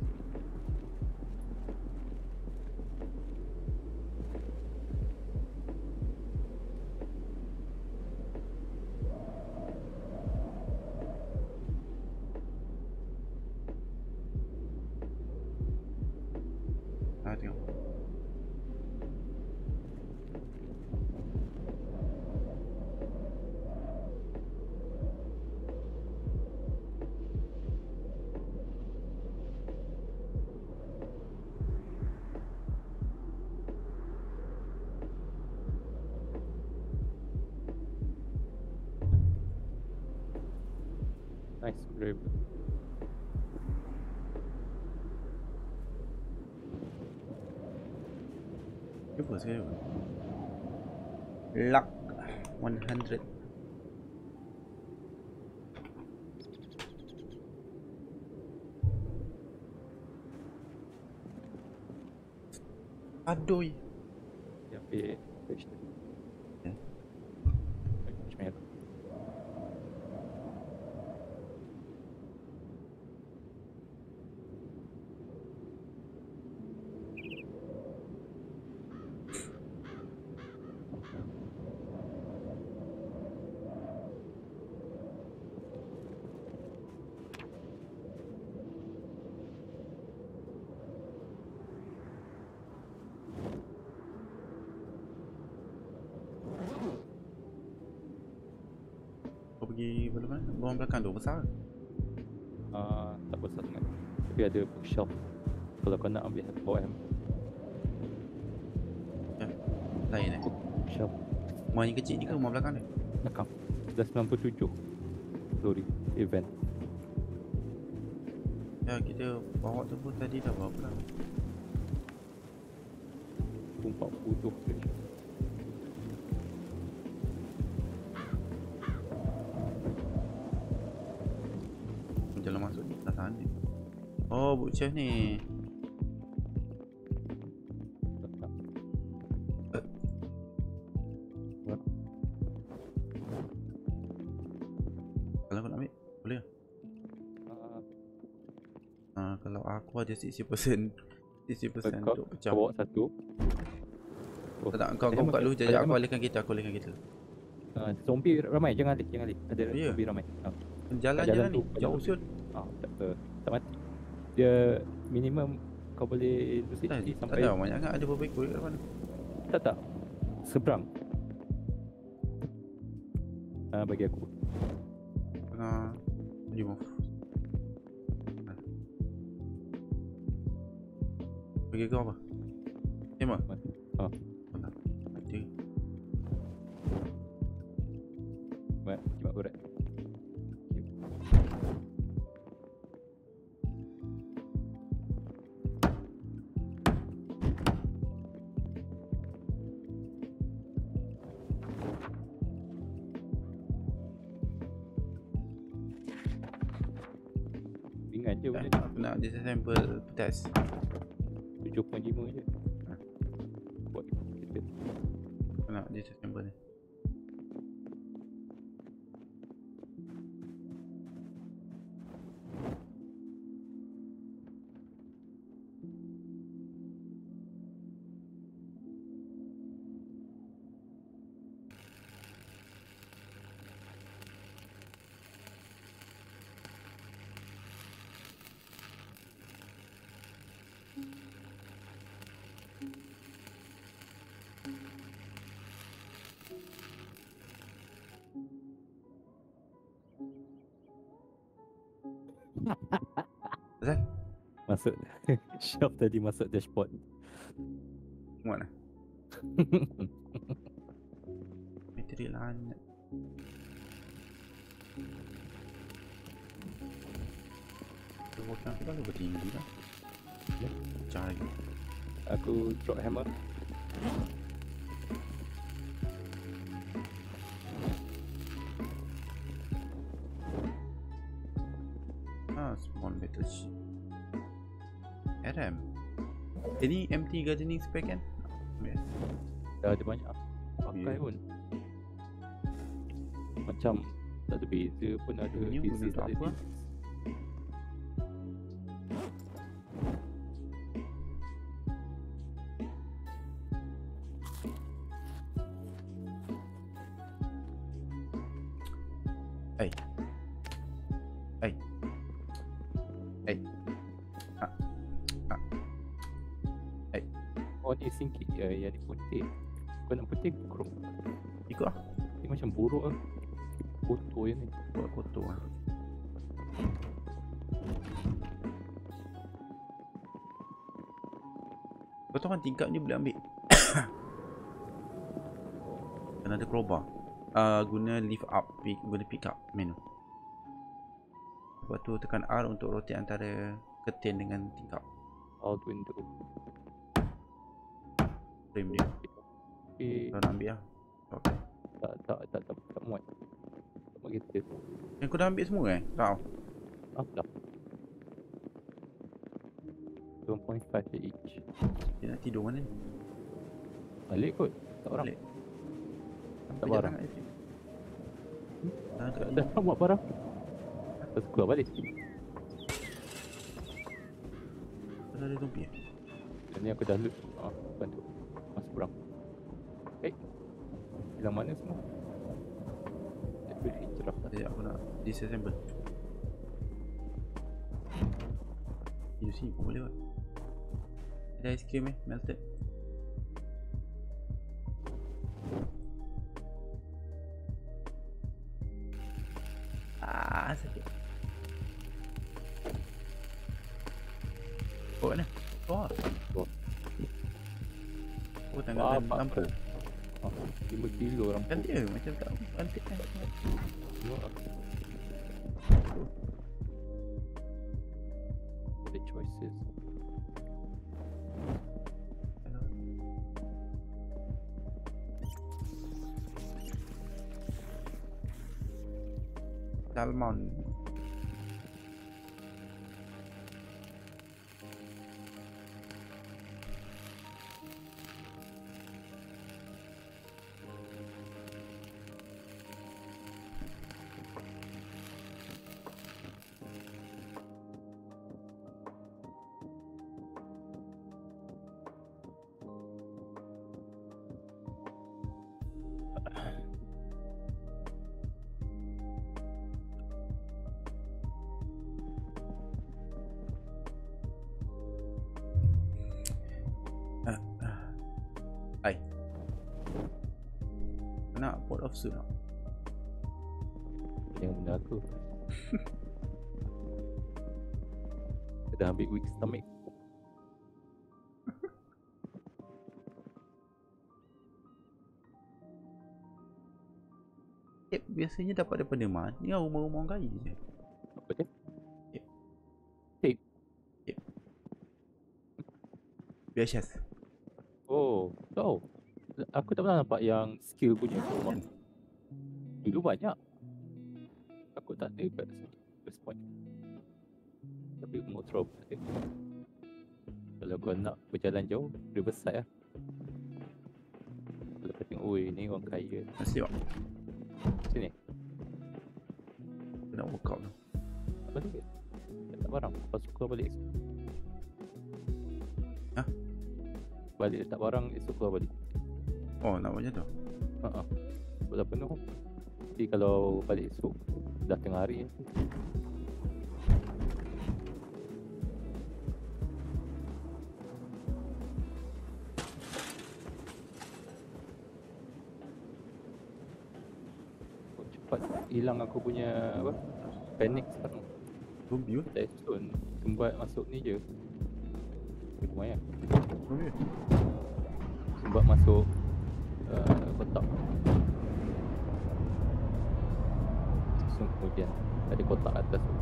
Tengok. Nice, screwdriver. Cuba sekali. Luck 100. Aduh. Dia ambil vegetable. Okay. Macam merah. Kau pergi mana? Ruang belakang tu besar. Tak besar sangat. Tapi ada bookshelf. Kalau kau nak ambil bawa hem. Lain Bookshelf. Rumah yang kecil ni ke rumah belakang ni? Belakang. 97. Sorry. Event. Ya kita bawa tu pun tadi dah bawa pula. 40 je. Jalan masuk ni dah sana ni. Oh bookshelf ni. Belakang. Kalau kau nak ambil boleh ke? Kalau aku ada 60% 60% Kau untuk pecah. bawa satu. Tak, kau buka dulu jap, aku alihkan kereta, Zombie ramai, jangan alik. Ada Ya. zombie ramai. Jalan je jalan lah ni, tu, jauh jalan usul. Tak apa. Tak mati. Dia minimum kau boleh lucid Tak sampai ada banyak kan, ada beberapa ekor kat mana. tak. Seberang. Bagi aku. Tengah remove. Bagi kau apa? Tema? Ah. Mana? Ada. Baik, cepat berat. Ringan je benda ni. Aku nak disassemble petas. 7.5 je. Buat kita. Aku nak disassemble ni. Asal? Masuk shelf tadi, masuk dashboard. Mana? Bateri lanat. Bukan aku dah lebih tinggi dah. Ya. Pecah lagi. Aku drop hammer. Small metal sheet. RM. Ini empty gardening spec kan? Yes. Dah ada banyak pakai Ya. pun. Macam tak ada beza pun, ada Ini guna disease, untuk ada apa? disease. Hey. Hey. Hey. Hey. Oh ni singkit ya, yang ni putih. Kau nak putih krom. Ikut lah. Ni macam buruk lah. Kotor je ni. Buat kotor lah. Kau tahu kan tingkap ni boleh ambil. Dan ada crowbar. Guna lift up, guna pick up menu. Lepas tu tekan R untuk rotate antara curtain dengan tingkap. Out window. Frame dia. Okay. Kau nak ambil lah. Okay. Tak muat. Tak muat kita. Yang kau dah ambil semua Kau? Dah. 1.5 each. Dia nak tidur mana ni? Balik kot. Tak orang. Balik. Tak barang. Dah muat barang. Lepas keluar balik. Dah ada zombie Dan ni aku dah loot. Bantu. Masuk perang. Hilang mana semua? Tak boleh cerah. Sekejap aku nak disassemble. You see pun boleh buat. Ada ice cream melted. Sakit. Oh mana? Oh. Oh tanggal lampu. 5 kilo orang Kan dia macam tak antik kan. The choices. Salmon. Nak pot of suit tak? Yang benda aku. Dia dah ambil weak stomach. Biasanya dapat daripada mana? Ni rumah-rumah orang kaya je. Apa dia? Biasa. Oh, tahu. Aku tak pernah nampak yang skill punya kat rumah. Dulu banyak. Aku tak ada kat sini. First point. Tapi umur throw tak ada. Kalau kau nak berjalan jauh, riverside lah. Kalau kau tengok, oi ni orang kaya. Masih tak? Sini. Aku nak workout tu. Tak balik. Tak barang. Lepas tu keluar balik. Hah? Balik letak barang, esok keluar balik. Oh nak macam tu? Sebab dah penuh. Jadi kalau balik esok dah tengah hari. Oh, cepat hilang aku punya apa? Panic sekarang. Zombie ke? Tak stone. Sumbat masuk ni je. Lumayan. Zombie ke? Sumbat masuk kotak. Susun kemudian ada kotak atas tu.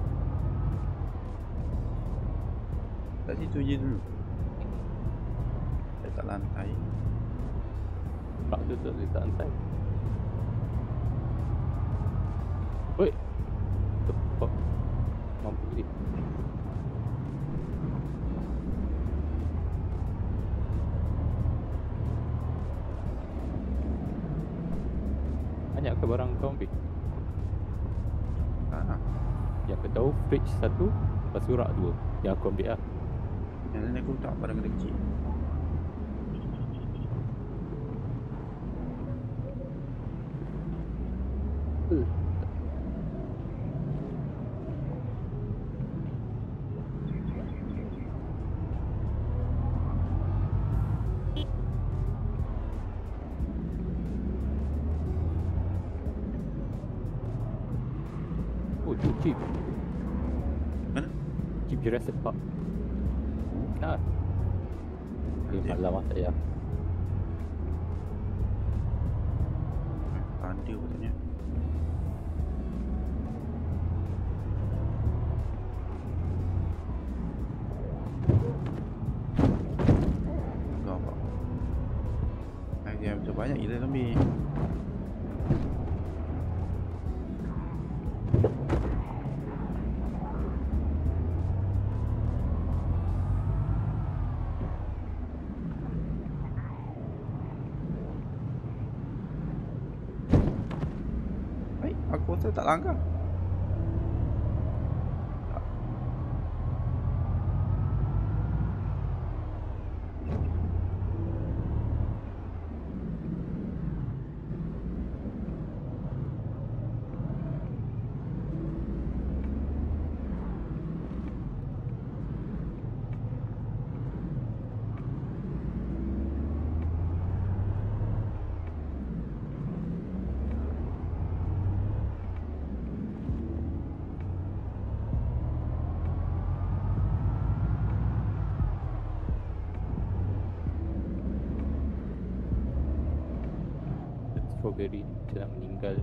Kat situ je dulu. Letak lantai. Rak tu tak letak lantai. Oi. Tepat. Mampu ni. Banyak ke barang kau ambil? Yang kau tahu fridge 1, lepas tu rak 2. Yang aku ambil lah. Yang lain aku letak barang kecil. Oh, tu Jeep. Mana? Jeep Jurassic Park. Nah. Dia- Malam lah saya. Ada katanya. banyak gila zombie. Baik, aku rasa tak langgar. Strawberry sedang meninggal.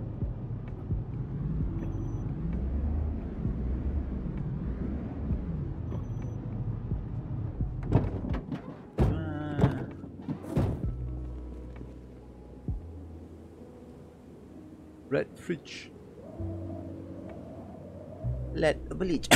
Red fridge. Let bleach.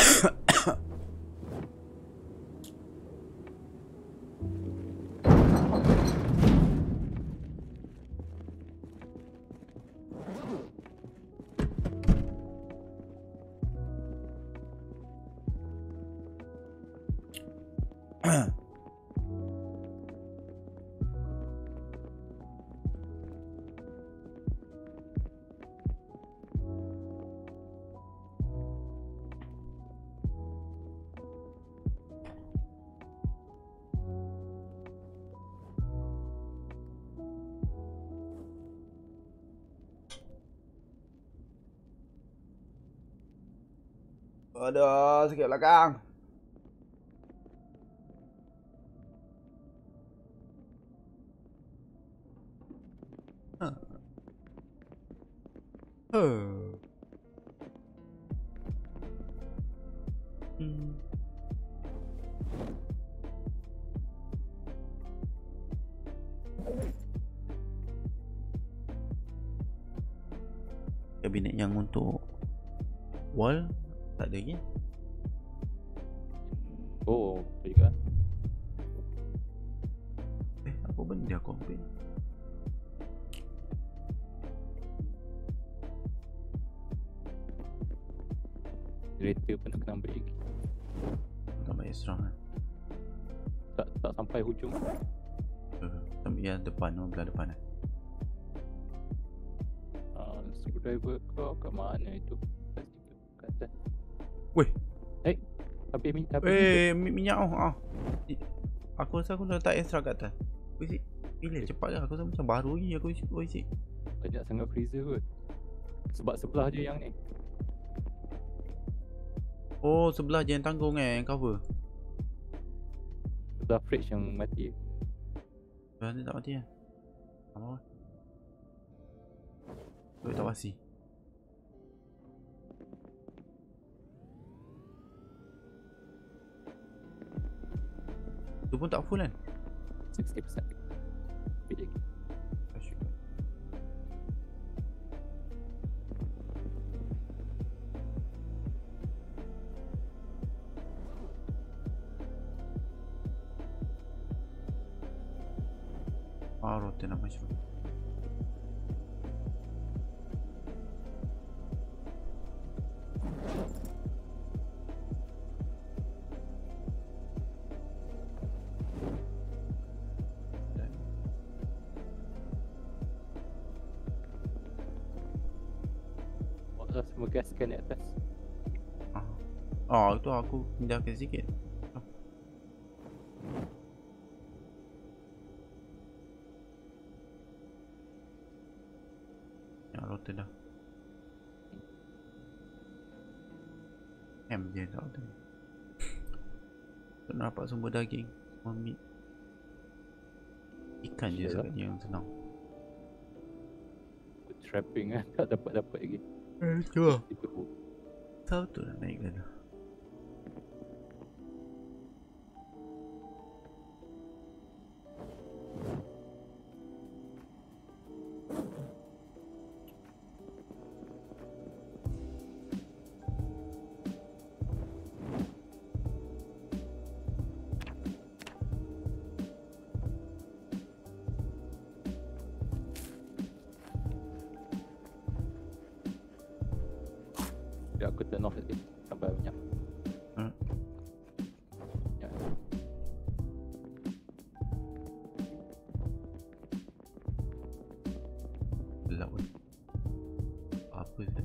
Aduh, sakit belakang. Hmm. Kabinet yang untuk wall tak ada lagi. Oh, betul juga. Apa benda aku ambil? Generator pun nak kena ambil lagi. Tak banyak strong kan? Tak sampai hujung. Sampai yang depan, belah depan kan? Screwdriver kau kat mana itu? Kat atas. Weh. Habis minyak. Minyak Aku rasa aku dah letak extra kat atas. Bila cepat lah, aku rasa macam baru lagi aku isi. Banyak sangat freezer kot. Sebab sebelah je yang ni. Oh, sebelah je yang tanggung yang cover. Sebelah fridge yang mati. Sebelah ni tak mati kan? Sama lah. Duit tak basi. Tu pun tak full kan? 60%. Ambil lagi. Rotten lah mushroom. Dah semua gaskan di atas. Itu aku pindahkan sikit. Yang rotten dah. Je tak rotten. Tak nampak sumber daging. Semua meat. Ikan je sebenarnya yang senang. Trapping kan. Tak dapat lagi. Cuba. Tahu tu nak naik kan. aku turn off tadi sampai banyak. Ya. Gelap pun. Apa tu?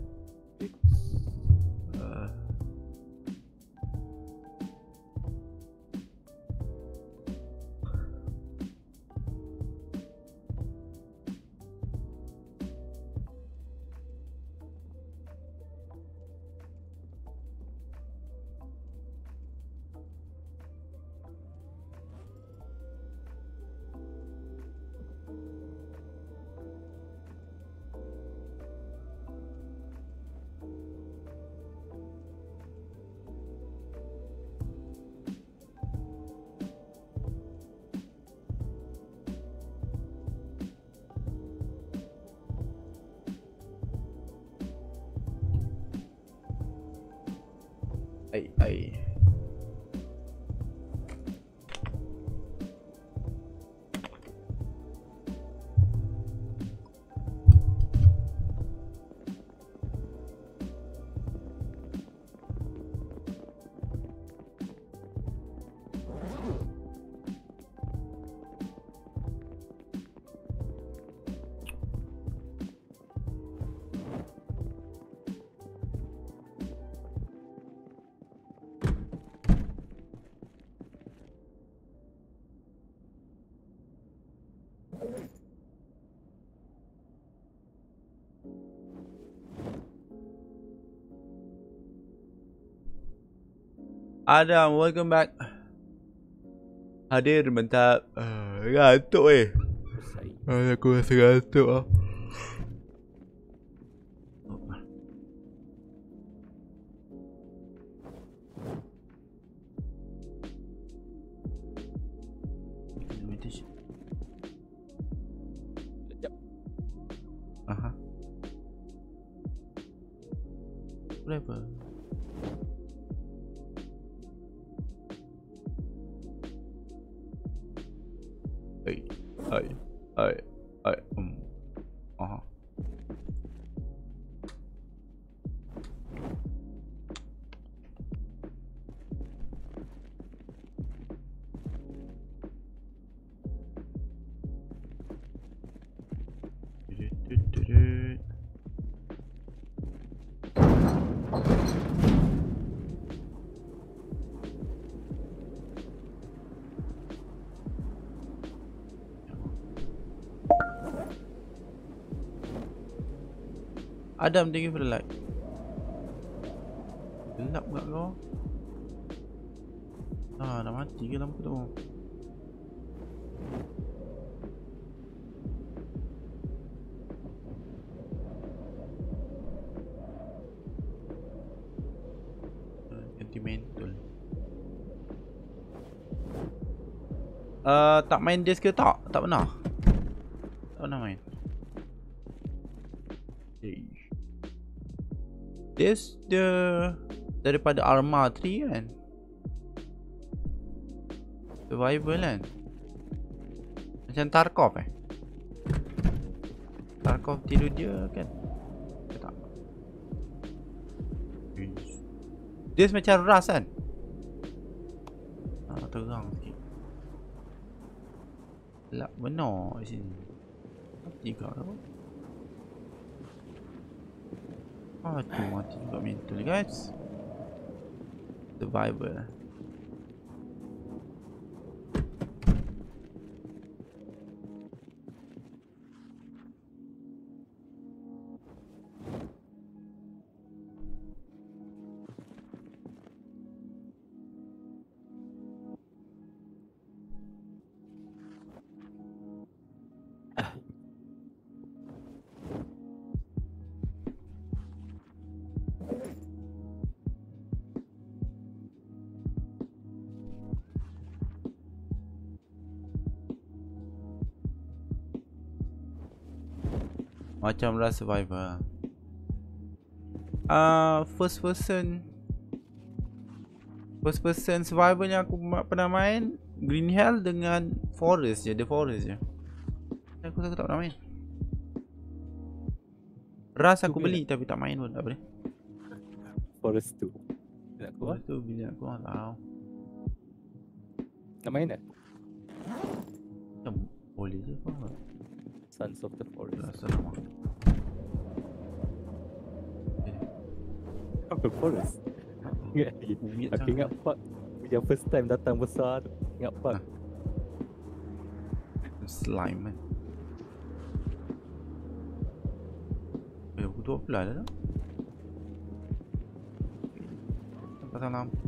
Ai. Adam, welcome back. Hadir bentar. Gantuk Selesai. Aku rasa gantuk lah. Sekejap. Aha. Berapa? Ai. Aha. Adam, thank you for the like. Gelap pula kau. Dah mati ke lampu tu? Sentimental. Tak main disc ke tak? Tak pernah. Tak pernah main. This daripada Arma 3 kan? Survival kan? Macam Tarkov Tarkov tidur dia kan? Ke tak? This macam Rust kan? Terang sikit. Gelap benar di sini. Mati kau tu. Mati juga mental guys. Survivor. Macam Rust Survivor. First person survivor yang aku pernah main Green Hell dengan Forest je, The Forest je. Aku tak pernah main. Rust aku beli tapi tak main pun, tak boleh. Forest tu. Nak keluar? Lepas tu bila nak keluar tak tahu. Nak main tak? Macam boleh je kau. Sons of the Forest. Rasa nama. Apa Forest? Ingat lagi. Weird Aku ingat park yang first time datang besar tu. Ingat park. Slime kan. Pukul 12 dah tu. Pasang lampu.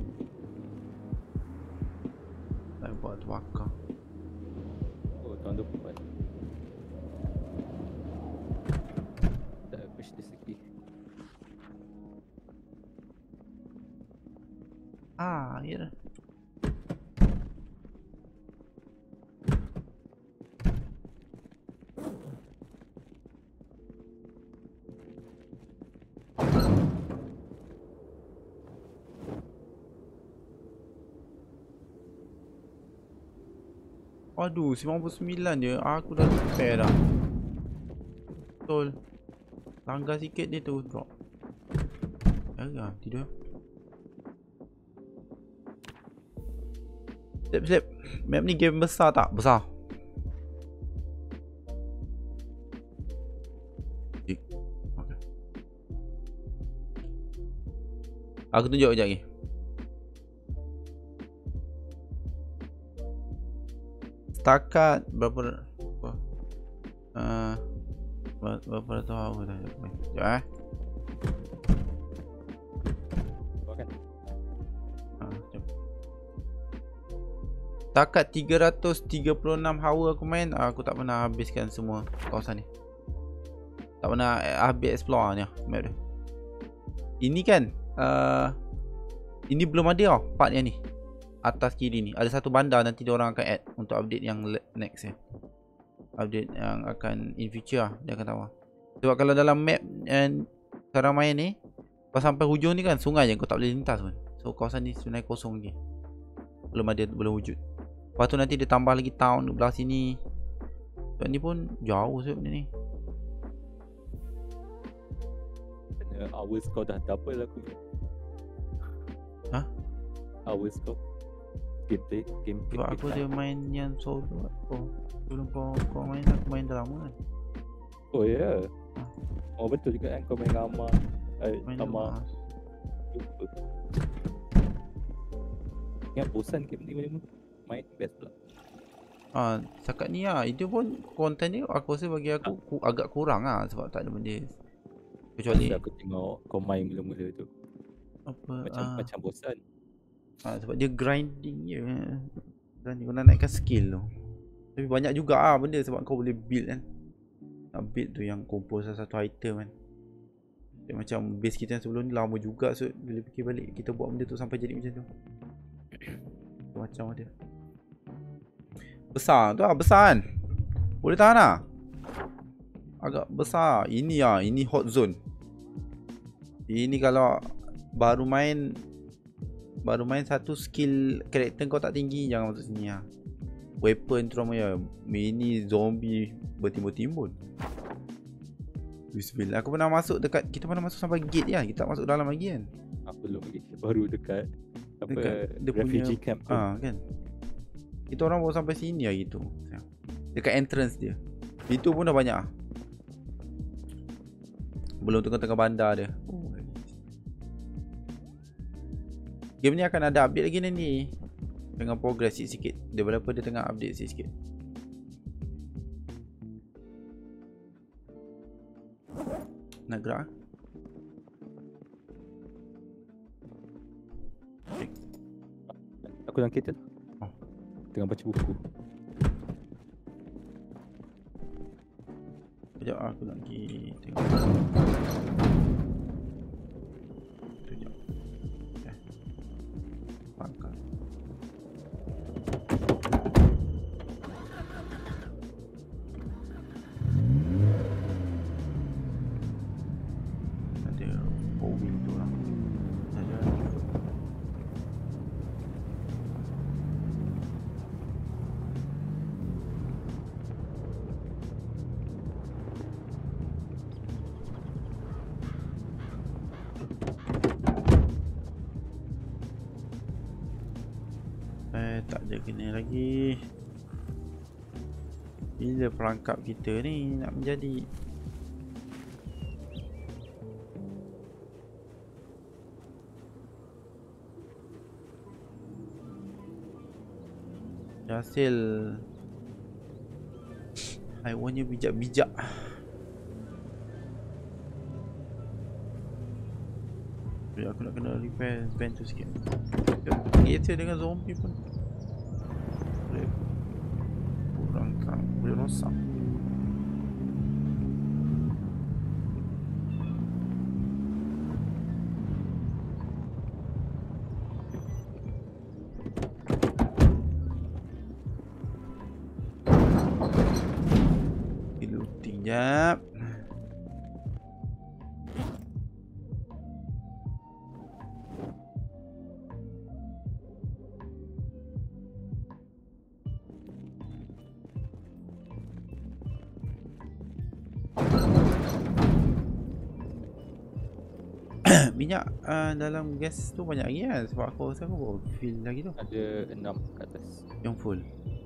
Dah buat terbakar. Oh, tahun depan. Tak push di segi. Ya. Aduh, 99 je. Aku dah repair dah. Betul. Langgar sikit dia tu drop. Jangan tidur. Slip. Map ni game besar tak? Besar. Okay. Aku tunjuk sekejap lagi. Setakat berapa ratus hour dah. Sekejap Kau kan? Sekejap. Setakat 336 hour aku main, aku tak pernah habiskan semua kawasan ni. Tak pernah habis explore ni map dia. Ini kan ini belum ada tau part yang ni. Atas kiri ni ada satu bandar, nanti dia orang akan add untuk update yang next ya. Update yang akan in future lah, dia akan tahu. Sebab kalau dalam map yang sekarang main ni, pas sampai hujung ni kan sungai je, kau tak boleh lintas pun. So kawasan ni sebenarnya kosong lagi. Belum wujud. Lepas tu nanti dia tambah lagi town di belah sini. Sebab ni pun jauh sebab ni. Hours kau dah double aku. Hah? Hours kau. Gameplay. Sebab aku dia main yang solo. Sebelum kau main, aku main dah lama kan. Oh ya. Oh betul juga kan kau main lama. Main lama. lama. Ingat bosan game ni main best pula. Setakat ni lah. Itu pun konten ni aku rasa bagi aku agak kurang lah. Sebab tak ada benda. Kecuali aku tengok kau main mula-mula tu. Apa Macam bosan. sebab dia grinding je. Grinding kau nak naikkan skill tu. Tapi banyak juga benda sebab kau boleh build kan. Nak build tu yang compose satu item kan. Dia macam base kita yang sebelum ni lama juga. So bila fikir balik kita buat benda tu sampai jadi macam tu. Macam ada. Besar tu lah, besar kan. Boleh tahan lah. Agak besar. Ini hot zone. Ini kalau baru main satu skill karakter kau tak tinggi, jangan masuk sini lah. Weapon tu ramai mini zombie bertimbun-timbun. Bismillah. Aku pernah masuk dekat, kita pernah masuk sampai gate ya. Kita tak masuk dalam lagi kan. Belum lagi. Baru dekat dia refugee punya, camp tu. kan. Kita orang baru sampai sini lah gitu. Dekat entrance dia. Itu pun dah banyak lah. Belum tengah-tengah bandar dia. Game ni akan ada update lagi ni. Dengan progress sikit. Developer dia tengah update sikit. Nak gerak? Aku dalam kereta. Tengah baca buku. Sekejap aku nak pergi tengok. Sekejap. Pangkat. Ada 4-wheel tu lah. Ada. Tak ada kena lagi. Bila perangkap kita ni nak menjadi? Hasil haiwannya bijak-bijak. Aku nak kena repair van tu sikit. Kereta dengan zombie pun boleh kurangkan, boleh rosak. Looting jap. Minyak dalam gas tu banyak lagi kan? Sebab aku rasa aku baru fill lagi tu. Ada 6 kat atas. Yang full.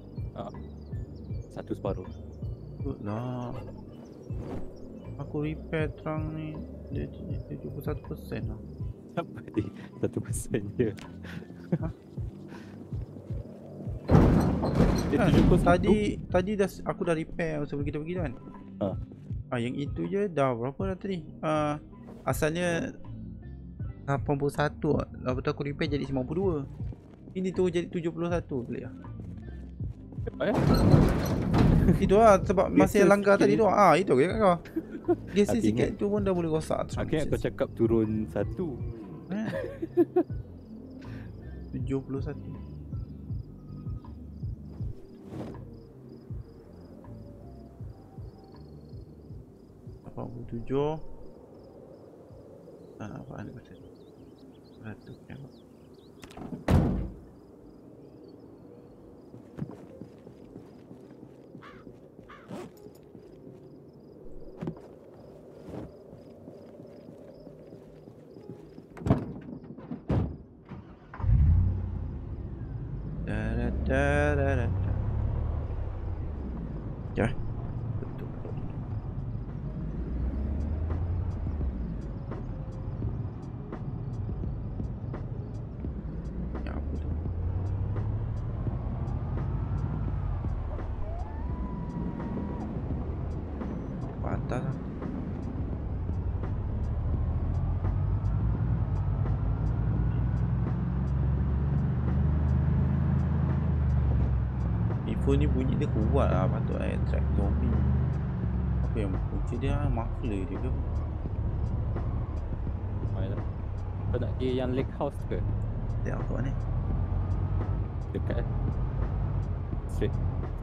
Satu separuh. Good lah. Aku repair terang ni dia 71% lah. Apa dia? 1% je. Dia Kan, 71. tadi dah aku dah repair sebelum kita pergi tu kan. Yang itu je dah berapa dah tadi? Asalnya 81, lepas tu aku repair jadi 92. Ini tu jadi 71 pelik lah. Cepat ya? Itu lah sebab masih Biasa langgar sikit tadi je. tu. Itu ke kat kau? Biasa Aku sikit ingat- tu pun dah boleh rosak. Akhirnya kau cakap turun 1. 71. Apa 7? Apaan ni betul? 100 tengok. Da. Ya. Betul. Ya apa tu? Patah lah. Info ni bunyi dia kuat lah. Patut lah attract zombie. Apa yang kunci dia? Muffler dia ke? Baiklah. Kau nak pergi yang lake house ke? Dia apa ni? Dekat eh? Straight.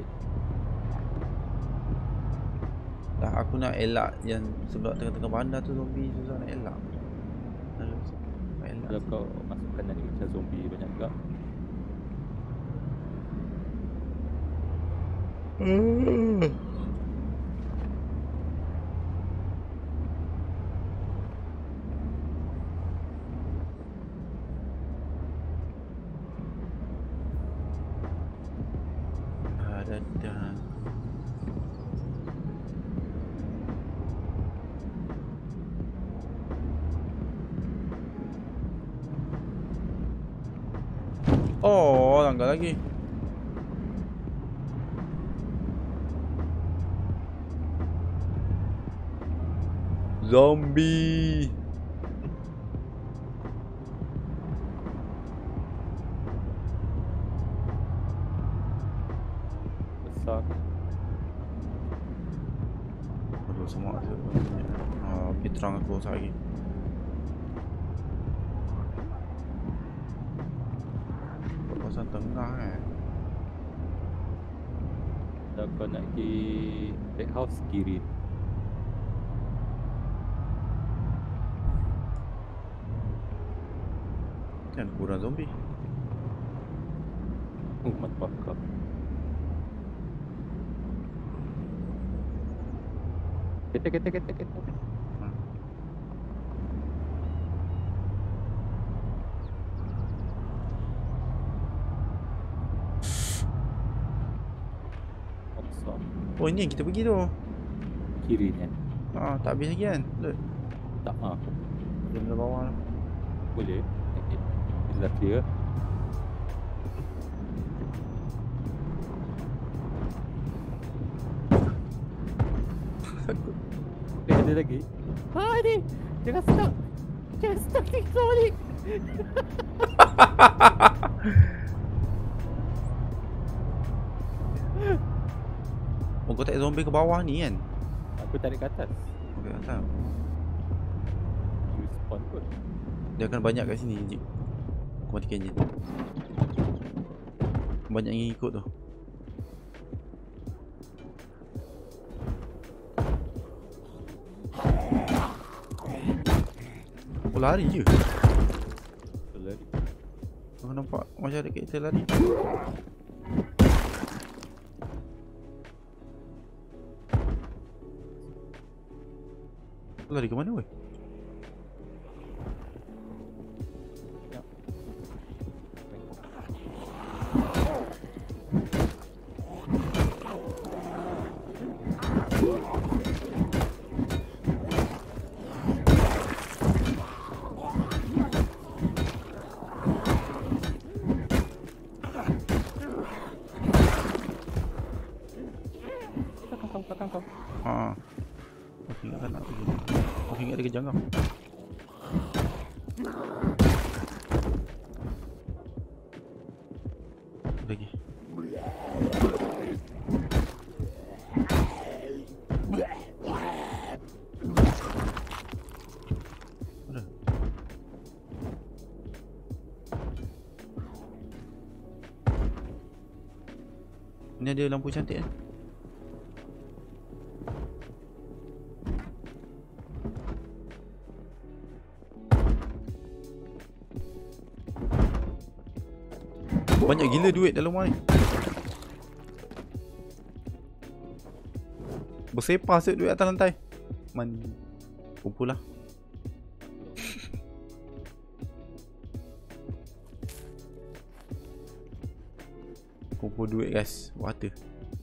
Dah aku nak elak yang sebelah tengah-tengah bandar tu zombie susah nak elak. Lalu nak elak. Kalau kau masukkan nanti macam zombie banyak juga. Dah. Oh, langgar lagi. Zombie. Besar. Aduh, semua ada. Pergi terang aku lagi. Kawasan tengah Kalau kau nak pergi lake house kiri. Kan kurang zombie. Mat bakar. Kereta. Oh ni yang kita pergi tu. Kiri ni kan. Tak habis lagi kan? Load. Tak Belum bawah tu. boleh. Ini dah clear. Takut. Ada lagi. Ni. Jangan stuck. Jangan stuck ni kau ni. Oh kau tak zombie ke bawah ni kan? Aku tarik ke atas. Okay, tak. You spawn kot. Dia akan banyak kat sini Jeep. Aku matikan je. Banyak yang ikut tu. Oh lari je. Lari. Aku nampak macam ada kereta lari. Lari ke mana weh? Belakang kau. Aku ingat kan nak pergi. Aku ingat dia kejang kau. Lagi. Mana? Ini ada lampu cantik kan? Banyak gila duit dalam rumah ni. Bersepah set duit atas lantai. Mandi. Kumpul lah. Kumpul duit guys. Buat harta.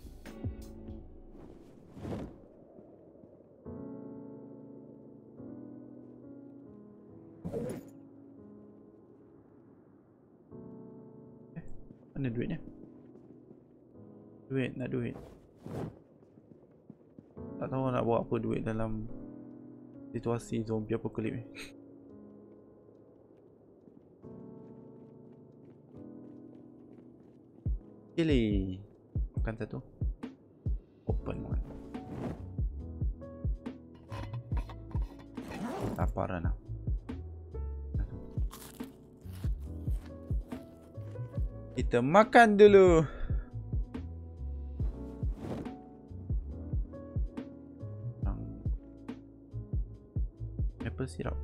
Mana duitnya? Duit, nak duit. Tak tahu nak buat apa duit dalam situasi zombie apocalypse ni. Pilih. Makan satu. Open one. Laparan lah. Kita makan dulu. Maple syrup.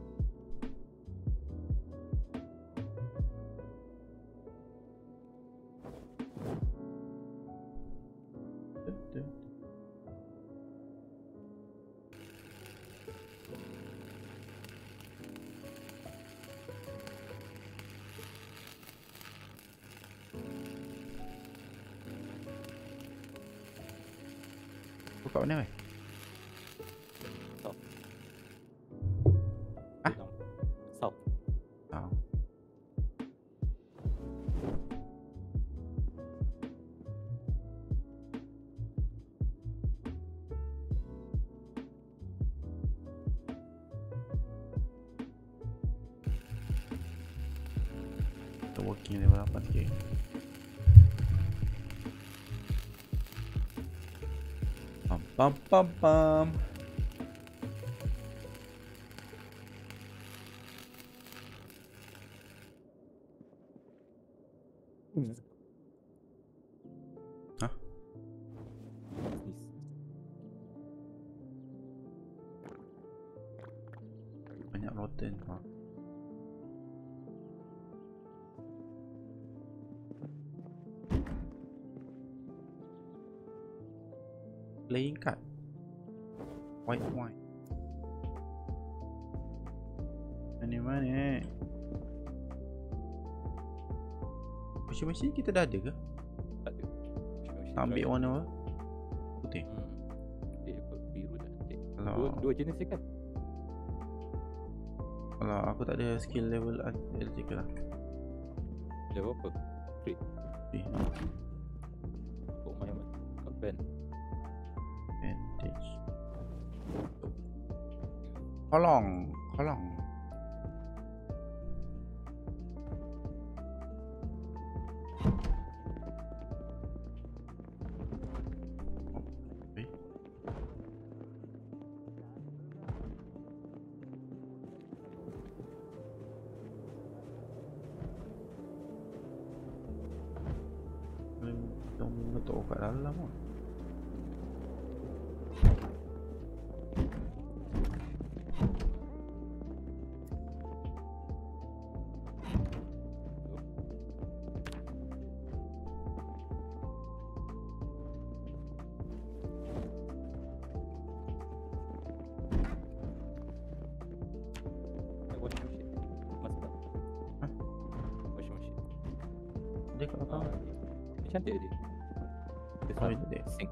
Kat mana weh? South. Ah? South. Kita working level 8 sikit. Pam pam pam. Hah? Banyak rotten. Playing card. White wine. Mana? Washing machine kita dah ada ke? Tak ada. Nak ambil warna apa? putih. Dia ikut biru tak cantik. Kalau Dua jenis je kan? kalau aku tak ada skill level electrical lah. Level apa? Eh, Kau main kat band. Vantage. Kolong. Okay. Yang mengetuk kat dalam pun. Washing machine. Masa tak? Hah? Washing machine. Dia kat belakang. Dia cantik dia. Dia Oh, sama. dia. Sink.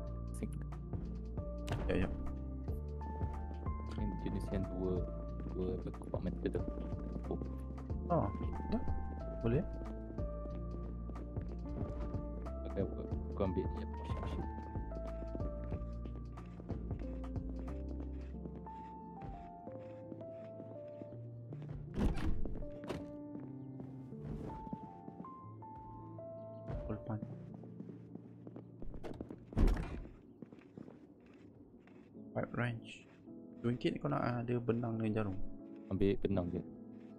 Ya. Yang jenis yang dua kompartmen ke tu. Oh, dah. Boleh. Pakai apa? Aku ambil je washing machine. Pulpan. Pipe wrench. RM2 kau nak ada benang dengan jarum. Ambil benang je.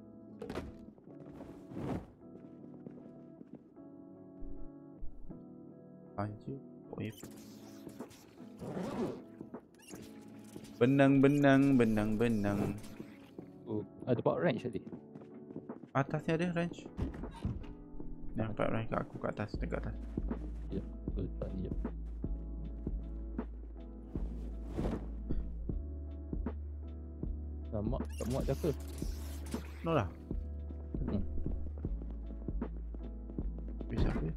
Panju. Oh, ya. Benang. Oh, ada bawa wrench tadi. Atasnya ada wrench. Yang pipe wrench kat aku kat atas, dekat atas. Ya, aku letak ni je. Mak, tak muat dah ke? No lah. Hmm. Bisa apa?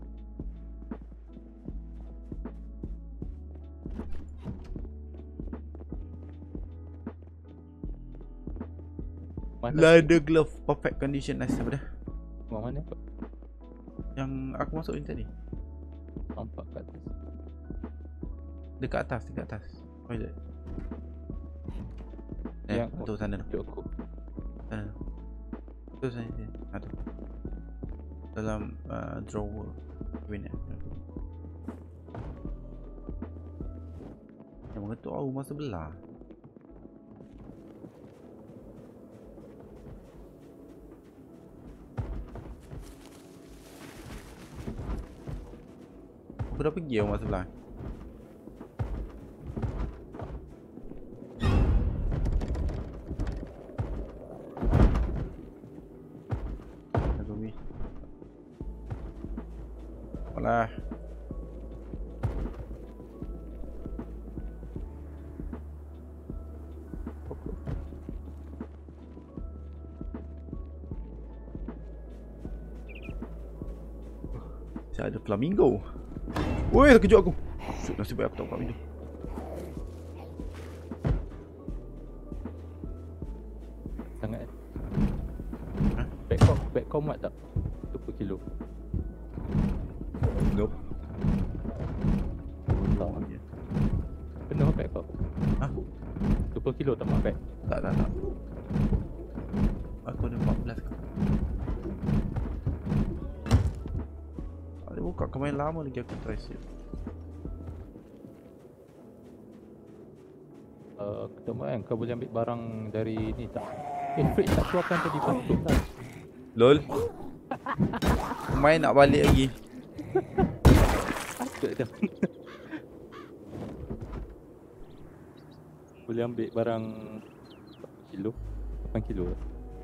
Mana? Leather glove, perfect condition, nice. Apa dah? Mana kau? Yang aku masukin tadi. Nampak kat atas. Dekat atas. Oh, is it? Yang- tu sana tu. Untuk aku. Sana. Tu sana sini. Tu. Dalam drawer. Win ya. Yang mengetuk rumah sebelah. Aku dah pergi rumah sebelah. Zombie. Alah. Saya ada flamingo. Woi, terkejut aku. Shoot, nasib baik aku tak buka pintu. Sangat. Hah? Back kau muat tak? 20 kilo. Nope. Tak. Oh, ya. Penuh back kau. Hah? 20 kilo tak muat back. Tak. Aku ada 14 kau. Ada buka kau main lama lagi aku try save. Aku tak mahu kan kau boleh ambil barang dari ni tak? Fridge tak keluarkan tadi patut tak? LOL. Main nak balik lagi. Patut dah. Boleh ambil barang kilo? 8 kilo lah.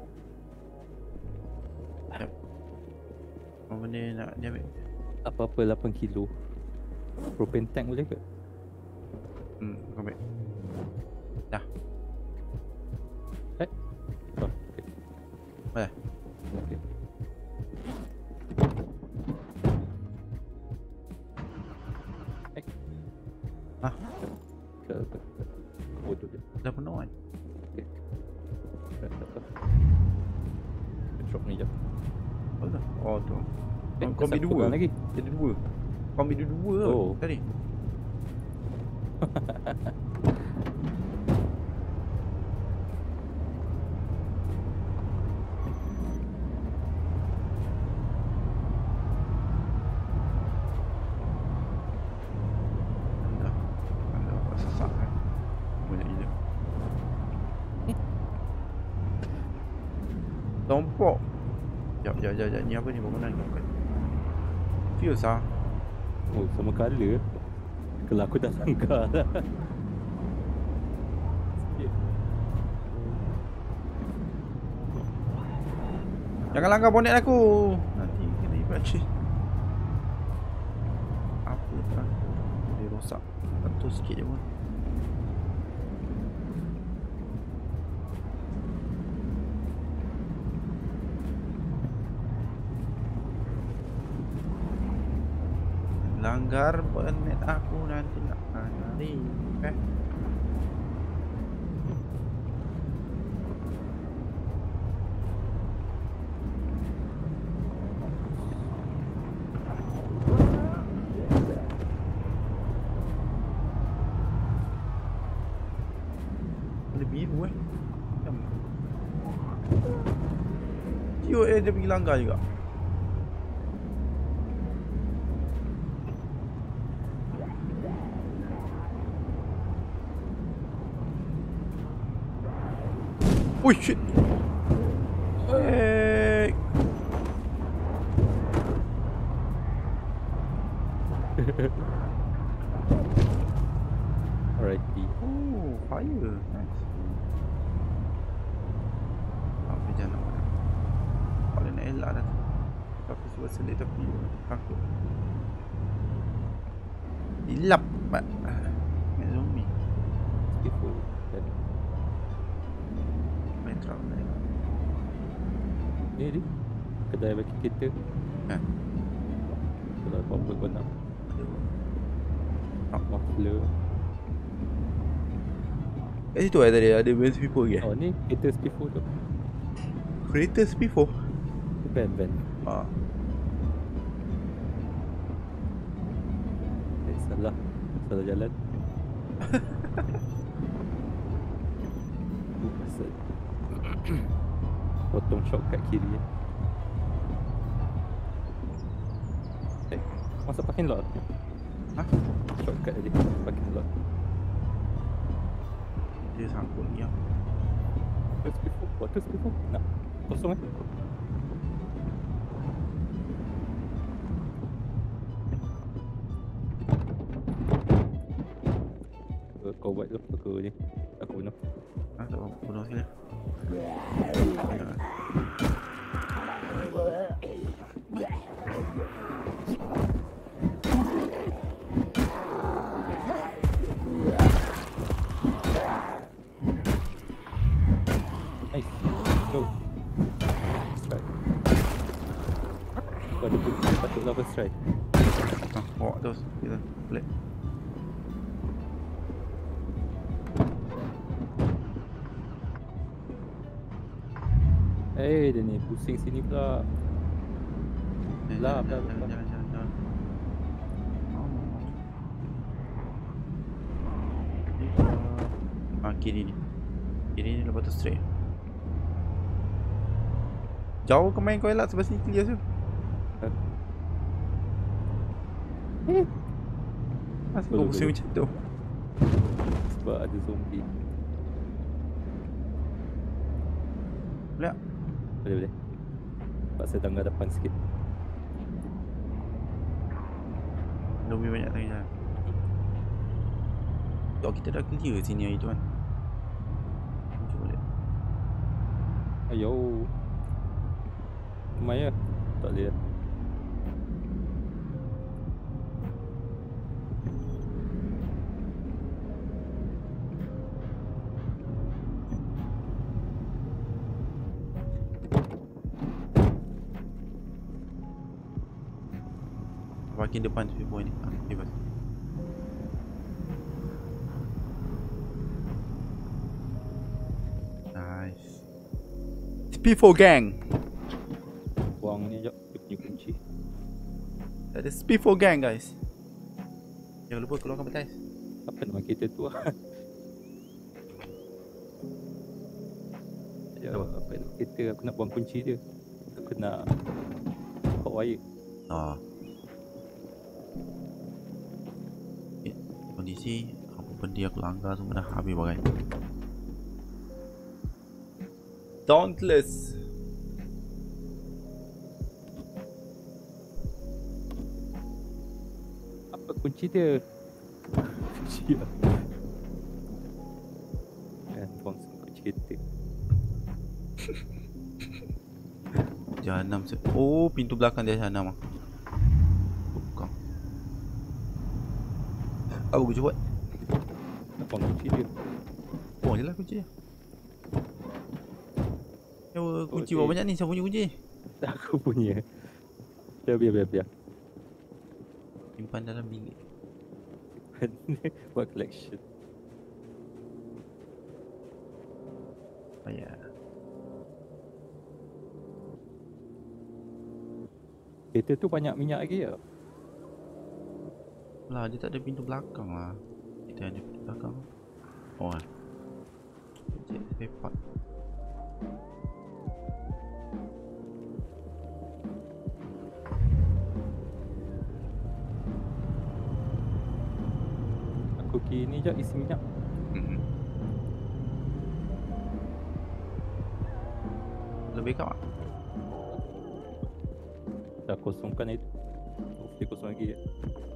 Apa benda nak dia ambil? Apa-apa 8 kilo. Propane tank boleh ke? Aku ambil. Dah. Oh, okay. Boleh. Okay. Hah? Kau ambil Siapa dua. pegang lagi? Jadi dua. Kau ambil dua Oh. tadi. Anda dapat sesak kan. Banyak gila. Tompok. Jap. Ni apa ni bangunan kau kan? Fuse ah. Oh, sama colour. Kalau aku dah sangka lah. Sikit. Jangan langgar bonet aku. Nanti kena ibadah. Apa tak? Dia rosak. Betul sikit je pun. Langgar bonet aku nanti nak lari. Ada biru macam TOA dia pergi langgar juga. Oh shit. Hey. Alrighty. Oh, fire. Nice. Apa je nak buat? Kalau nak elak dah tu. Aku suruh selit tapi takut. Dilap. Main zombie. Skipful. Dan Main truck ni. ni kedai bagi kereta. Ha. Kalau apa-apa kau nak. Oh. Muffler. Kat situ tadi ada Benz P4 ke? Oh ni kereta Skipful tu. Kereta P4? Van. Ah. Salah jalan. Pasal potong shortcut kiri ya. Masuk parking lot. Hah? Shortcut tadi parking lot. Dia sangkut ni. Water Skipful. Nak kosong kau buat tu aku ni. Aku bunuh. Ah, tak apa. Bunuh sekali. Nice. Go. Strike. Kau ada bukti patutlah first try. Ah, bawa terus. Kita pelik. Dia ni pusing sini pula. Lah, Jalan. Oh. Kiri ni. Kiri ni lepas tu straight. Jauh ke main kau elak sebelah sini clear tu. Asal kau pusing macam tu? Sebab ada zombie. Boleh. Sebab saya tangga depan sikit. Zombie banyak lagi jalan. Tak, kita dah clear sini hari tu kan. Cuba lihat. Ayo. Maya. Tak boleh lah. Parking depan tu boy ni. Bebas. Nice. P4 gang. Buang ni sekejap. Dia punya kunci. Tak ada speed for gang guys. Jangan lupa keluarkan petai. Apa nama kereta tu lah. Ya, apa nama kereta aku nak buang kunci dia. Aku nak hot wire. Kondisi apa benda aku langgar semua dah habis bagai. Dauntless. Apa kunci dia? Kunci lah. Kan buang semua kunci kereta. Jahanam. Oh, pintu belakang dia jahanam ah. Buka. Apa aku buat? Nak buang kunci dia. Oh, je lah kunci dia. Kunci Okey. berapa banyak ni? Siapa punya kunci? Aku punya. Biar. Simpan dalam bilik. Buat collection. Payah. Kereta tu banyak minyak lagi ya? Lah, dia tak ada pintu belakang lah. Kita ada pintu belakang. Oh, cek spare part. Aku kini je isi minyak. Lebih kau tak? Dah kosongkan itu. Dia kosong lagi je.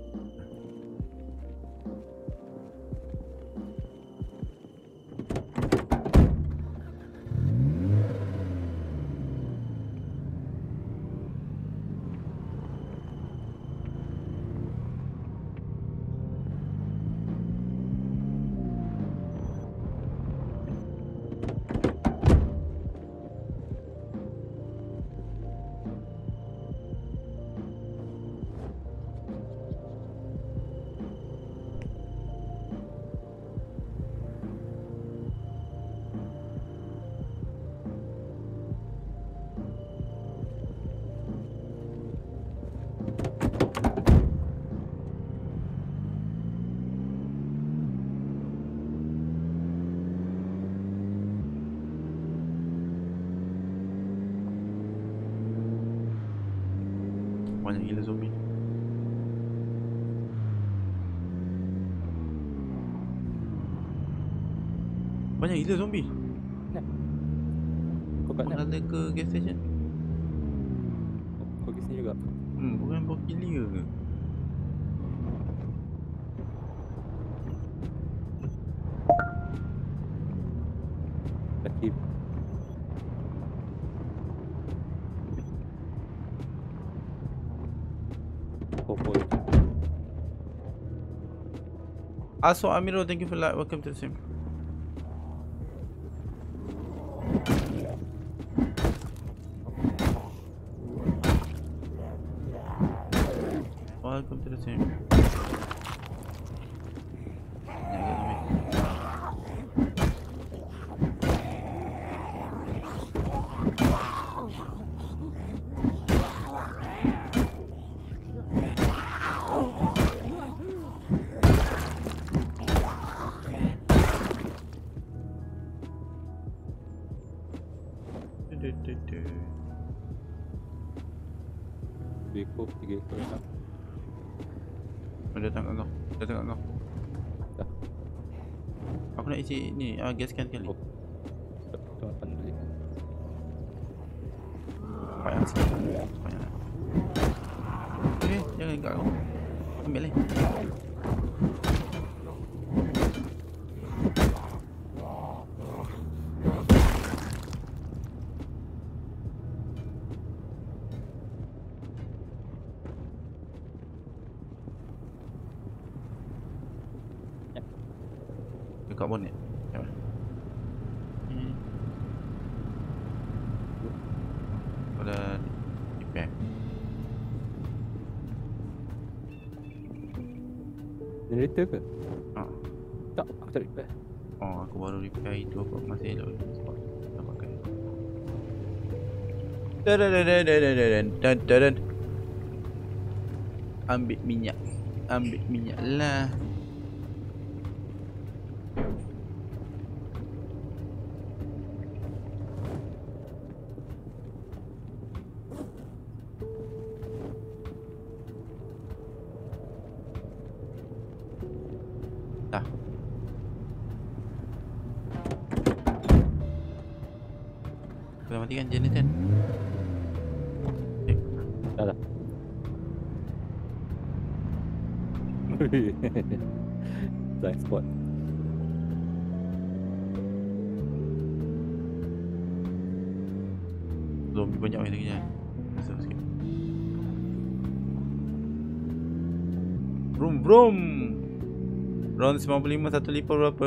Banyak gila zombie. Banyak gila zombie. Kau kat mana? Ada ke gas station? Kau pergi sini juga. Bukan bawa gila ke? Kaki. Popol. Aso Amiro, thank you for like. Welcome to the stream. Welcome to the stream. Beko 3 ekor dah. Dia datang kat kau. Dia datang kat kau. Dah. Aku nak isi ni, gas can sekali. Oh. Tuan balik. Payah sikit. Payah. Jangan kat kau. Ambil ni. Dekat bonnet. Jangan. Kau dah repair. Generator ke? Ah. Tak, aku tak repair. Oh, aku baru repair itu. Aku masih elok sebab nak pakai. Ambil minyak. Ambil minyak lah. Dah. Kita matikan generator. Dah lah. Blind spot. Zombie banyak lagi je. Masa sikit. Vroom vroom. Round 95 satu lipat berapa?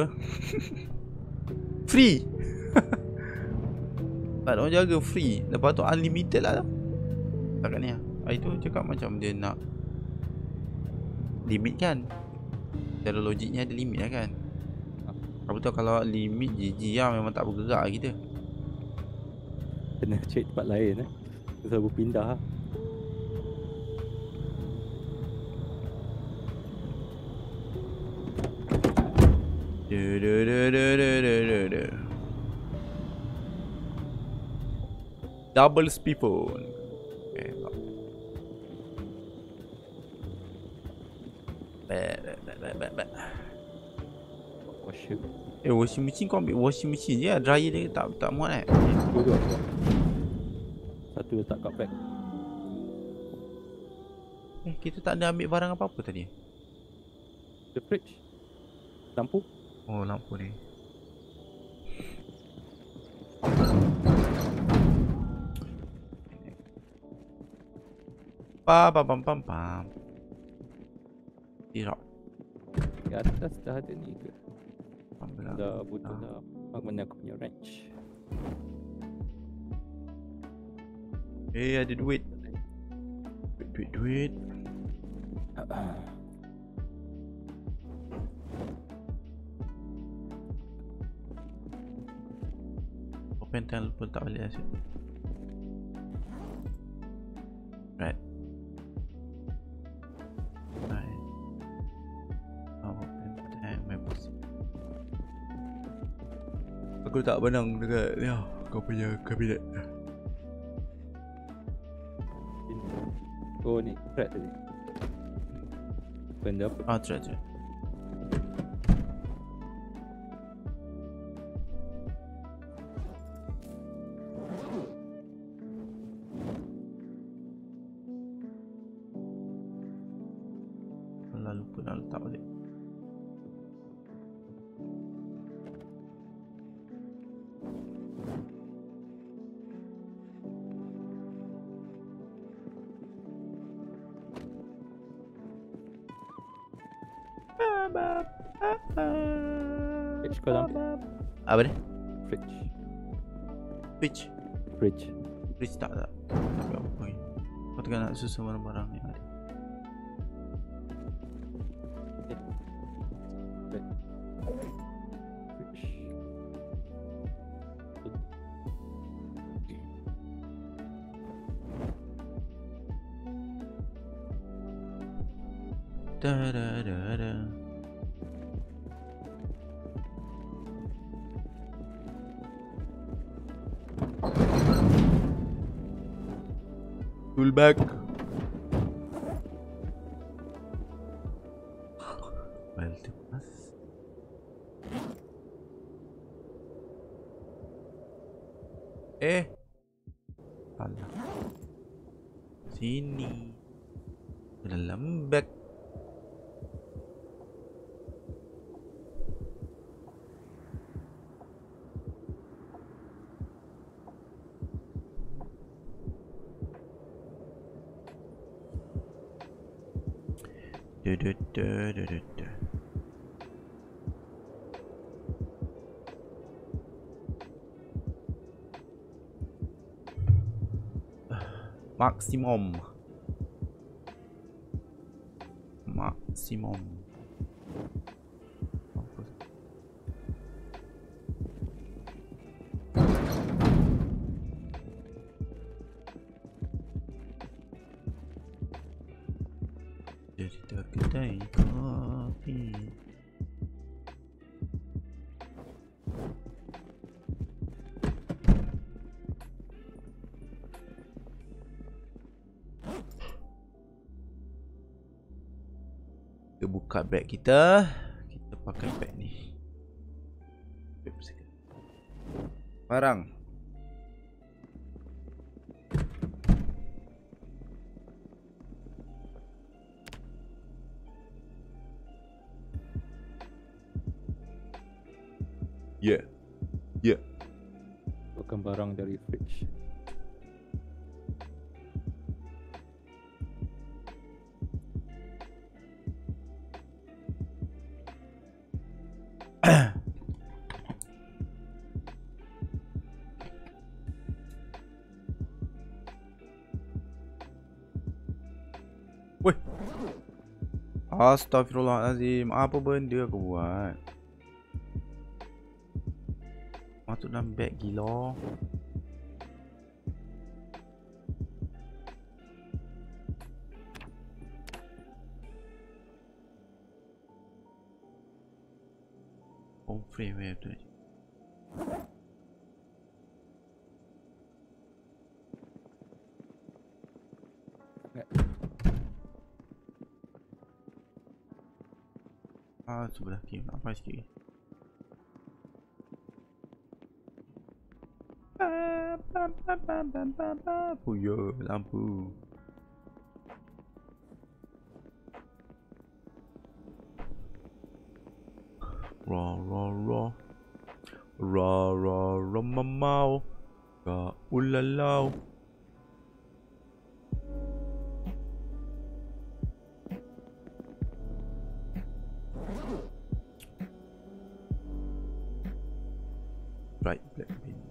Free. Tak ada orang jaga, free. Lepas tu unlimited lah tu. Takkan ni lah. Itu cakap macam dia nak limit kan. Secara logiknya ada limit lah kan. Apa tu kalau limit GG lah, memang tak bergerak kita. Kena cek tempat lain Selalu pindah. Double speedphone. Okay, Washer. washing machine kau ambil washing machine je lah. Dryer dia tak muat Dua. Satu letak kat bag. Kita tak ada ambil barang apa-apa tadi. The fridge. Lampu. Oh, lampu ni. Pam. Tirap. Di atas dah ada ni ke? Ambil Dah butuh dah. Mana aku punya wrench. ada duit. Duit. Open tent pun tak boleh asyik. Right. Open tent maple. Aku tak benang dekat ni kau punya kabinet. Oh ni thread tadi. Benda apa? Thread. Lupa nak letak balik. Fridge kau dah ambil? Apa ni? Fridge. Fridge tak. Tak apa lagi. Kau tengah nak susun barang-barang yang ada. Da. Tool bag. Well, lepas. Alah. Sini. Dalam bag. Maksimum. Cerita kedai kopi. Kita buka beg kita. Kita pakai beg ni. Barang. Yeah. Yeah. Bukan barang dari fridge. Weh. Astaghfirullahalazim. Apa benda aku buat? Masuk dalam beg gila. Oh, free wave tu. Ah, sebelah kiri. Apa sikit? Oh ya, lampu. Ra mamau. Ka ulalau. Right, black beans.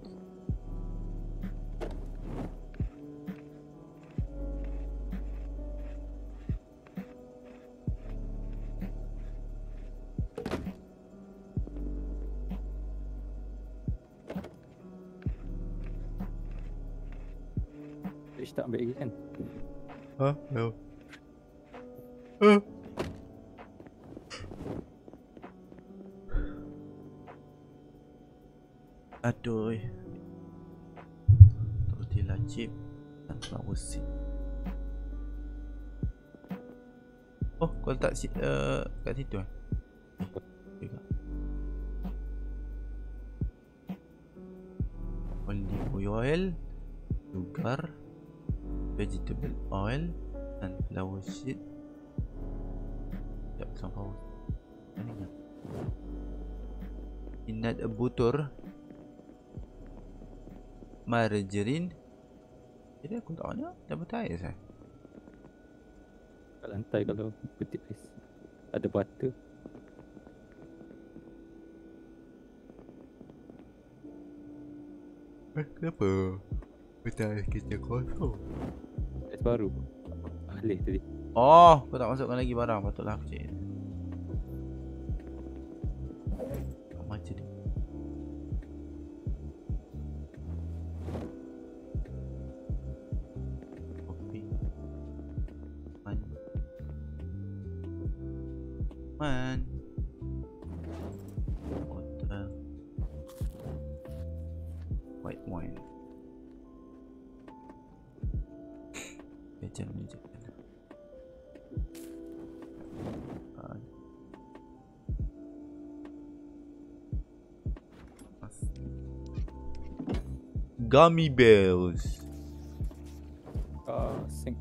Fridge tak ambil lagi kan? Hah? No. Aduh. Tortilla chip dan flour seed. Oh, kau letak kat situ eh? Olive oil, sugar, vegetable oil dan flour seed. Sekejap, sunflower. Mana ni? Peanut butter, margarine. Jadi aku tak ada dapat air saya. Kat lantai kalau petik ais. Ada butter. Kenapa? Betul kita kosong. Ais baru. Alih tadi. Oh, kau tak masukkan lagi barang. Patutlah aku cek. Macam ni. Kopi. Man. Water. White wine. Macam ni je. Gummy bears. Sink.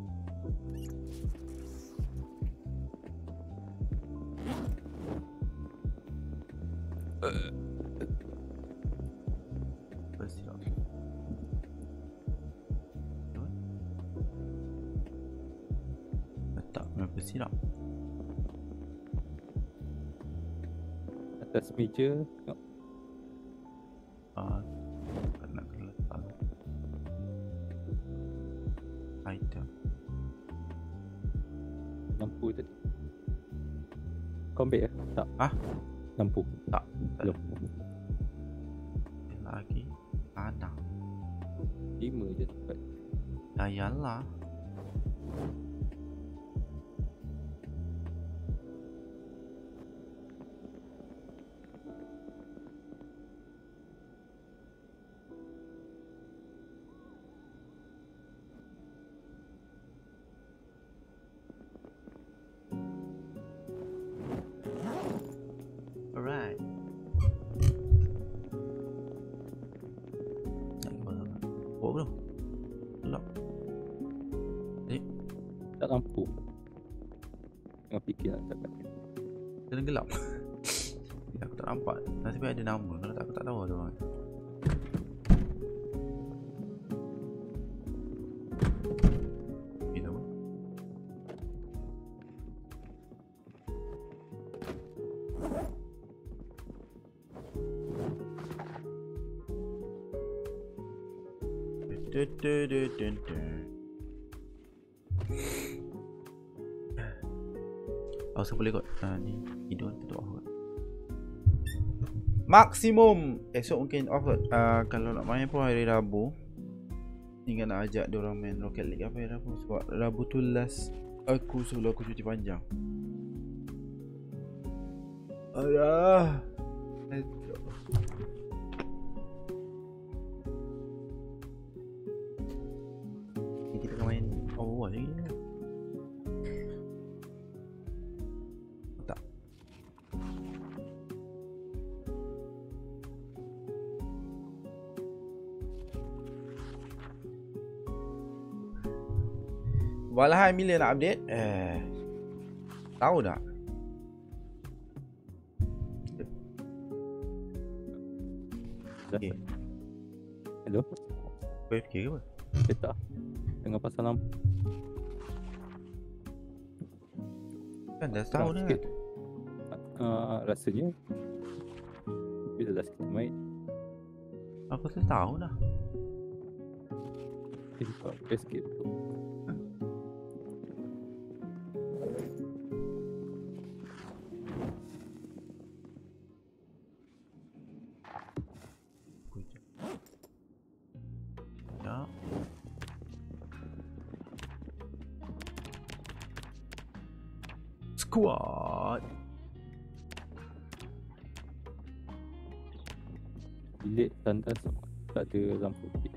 Bersirap. Letak dengan bersirap. Atas meja. Tengok. Nak kena letak item. Lampu tadi. Kau ambil ke? Tak. Ah? Lampu. Tak. Belum. Lagi ada. 5 je dapat. Ya yalah. lampu. Tengah fikir nak cakap. Dalam gelap. Aku tak nampak. Nasib baik ada nama. Kalau tak aku tak tahu ada orang. Ini apa? Oh, saya boleh kot. Ni hidung tutup off kot. Maksimum esok mungkin off kot. Kalau nak main pun hari Rabu. Tinggal nak ajak diorang main Rocket League apa hari Rabu. Sebab Rabu tu last aku sebelum aku cuti panjang. Alah. Ni kita akan main Overwatch lagi. Tak. Valheim bila nak update? Tahu tak? Okay. Hello? Kau fikir ke apa? Tak. Tengah pasal lampu. Kan dah tahu dah. sikit. Rasanya bila last kita main Aku tak tahu dah. kita buka sikit tu. Ya. Squad. Bilik tandas tak ada lampu sikit.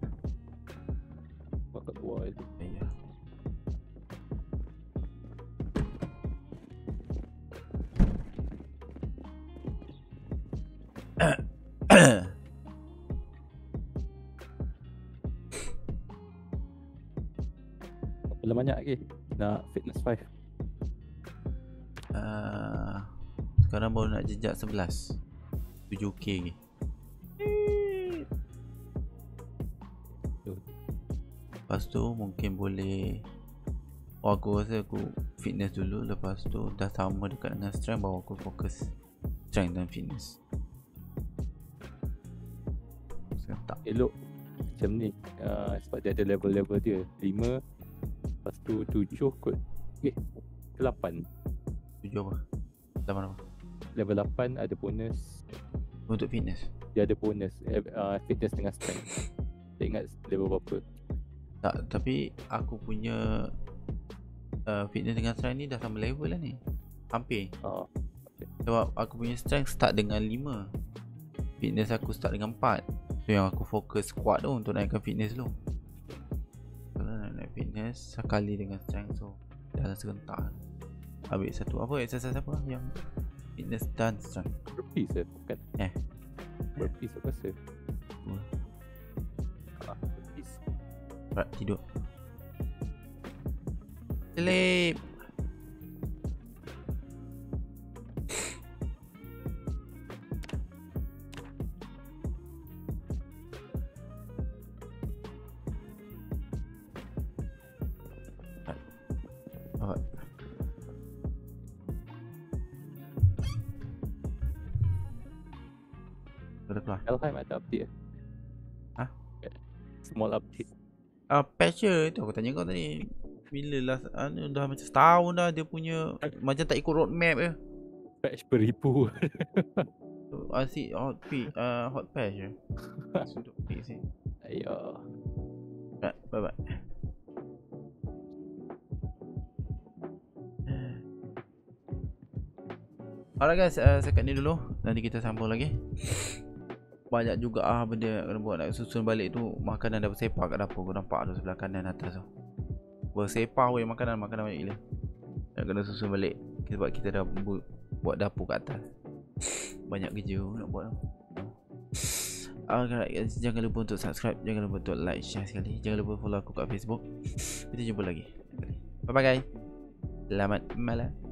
Buat kat luar je. Ya. Belum banyak lagi nak fitness 5. Sekarang baru nak jejak 11 7k lagi. Lepas tu mungkin boleh aku rasa aku fitness dulu. Lepas tu dah sama dekat dengan strength, baru aku fokus strength dan fitness. Sekarang tak. Elok macam ni, sebab dia ada level-level dia. 5, lepas tu 7 kot. 8. 7 apa? 8 apa? Level 8 ada bonus. Untuk fitness? Dia ada bonus fitness dengan strength. Tak ingat level berapa. Tak, tapi aku punya fitness dengan strength ni dah sama level lah ni. Hampir. Sebab aku punya strength start dengan 5. Fitness aku start dengan 4. So yang aku fokus squat tu untuk naikkan fitness dulu. Kalau nak naik fitness sekali dengan strength, so dah serentak. Ambil satu apa exercise apa yang fitness dan strength. Burpees bukan? Burpees aku rasa. Burpees. Berat tidur. Sleep. Valheim ada update. Hah? Small update. Patch tu aku tanya kau tadi. Bila last dah macam setahun dah dia punya macam tak ikut roadmap je. Patch beribu. Asyik hot patch je. Sudut fix ni. Ayah. Bye bye. Alright guys, sekat ni dulu. Nanti kita sambung lagi. Banyak juga benda kena buat. Nak susun balik tu. Makanan dah bersepah kat dapur. Kau nampak tu sebelah kanan atas tu. Bersepah weh makanan banyak gila. Nak kena susun balik. Sebab kita dah buat dapur kat atas. Banyak kerja nak buat tu. Alright guys, jangan lupa untuk subscribe. Jangan lupa untuk like, share sekali. Jangan lupa follow aku kat Facebook. Kita jumpa lagi. Bye bye guys. Selamat malam.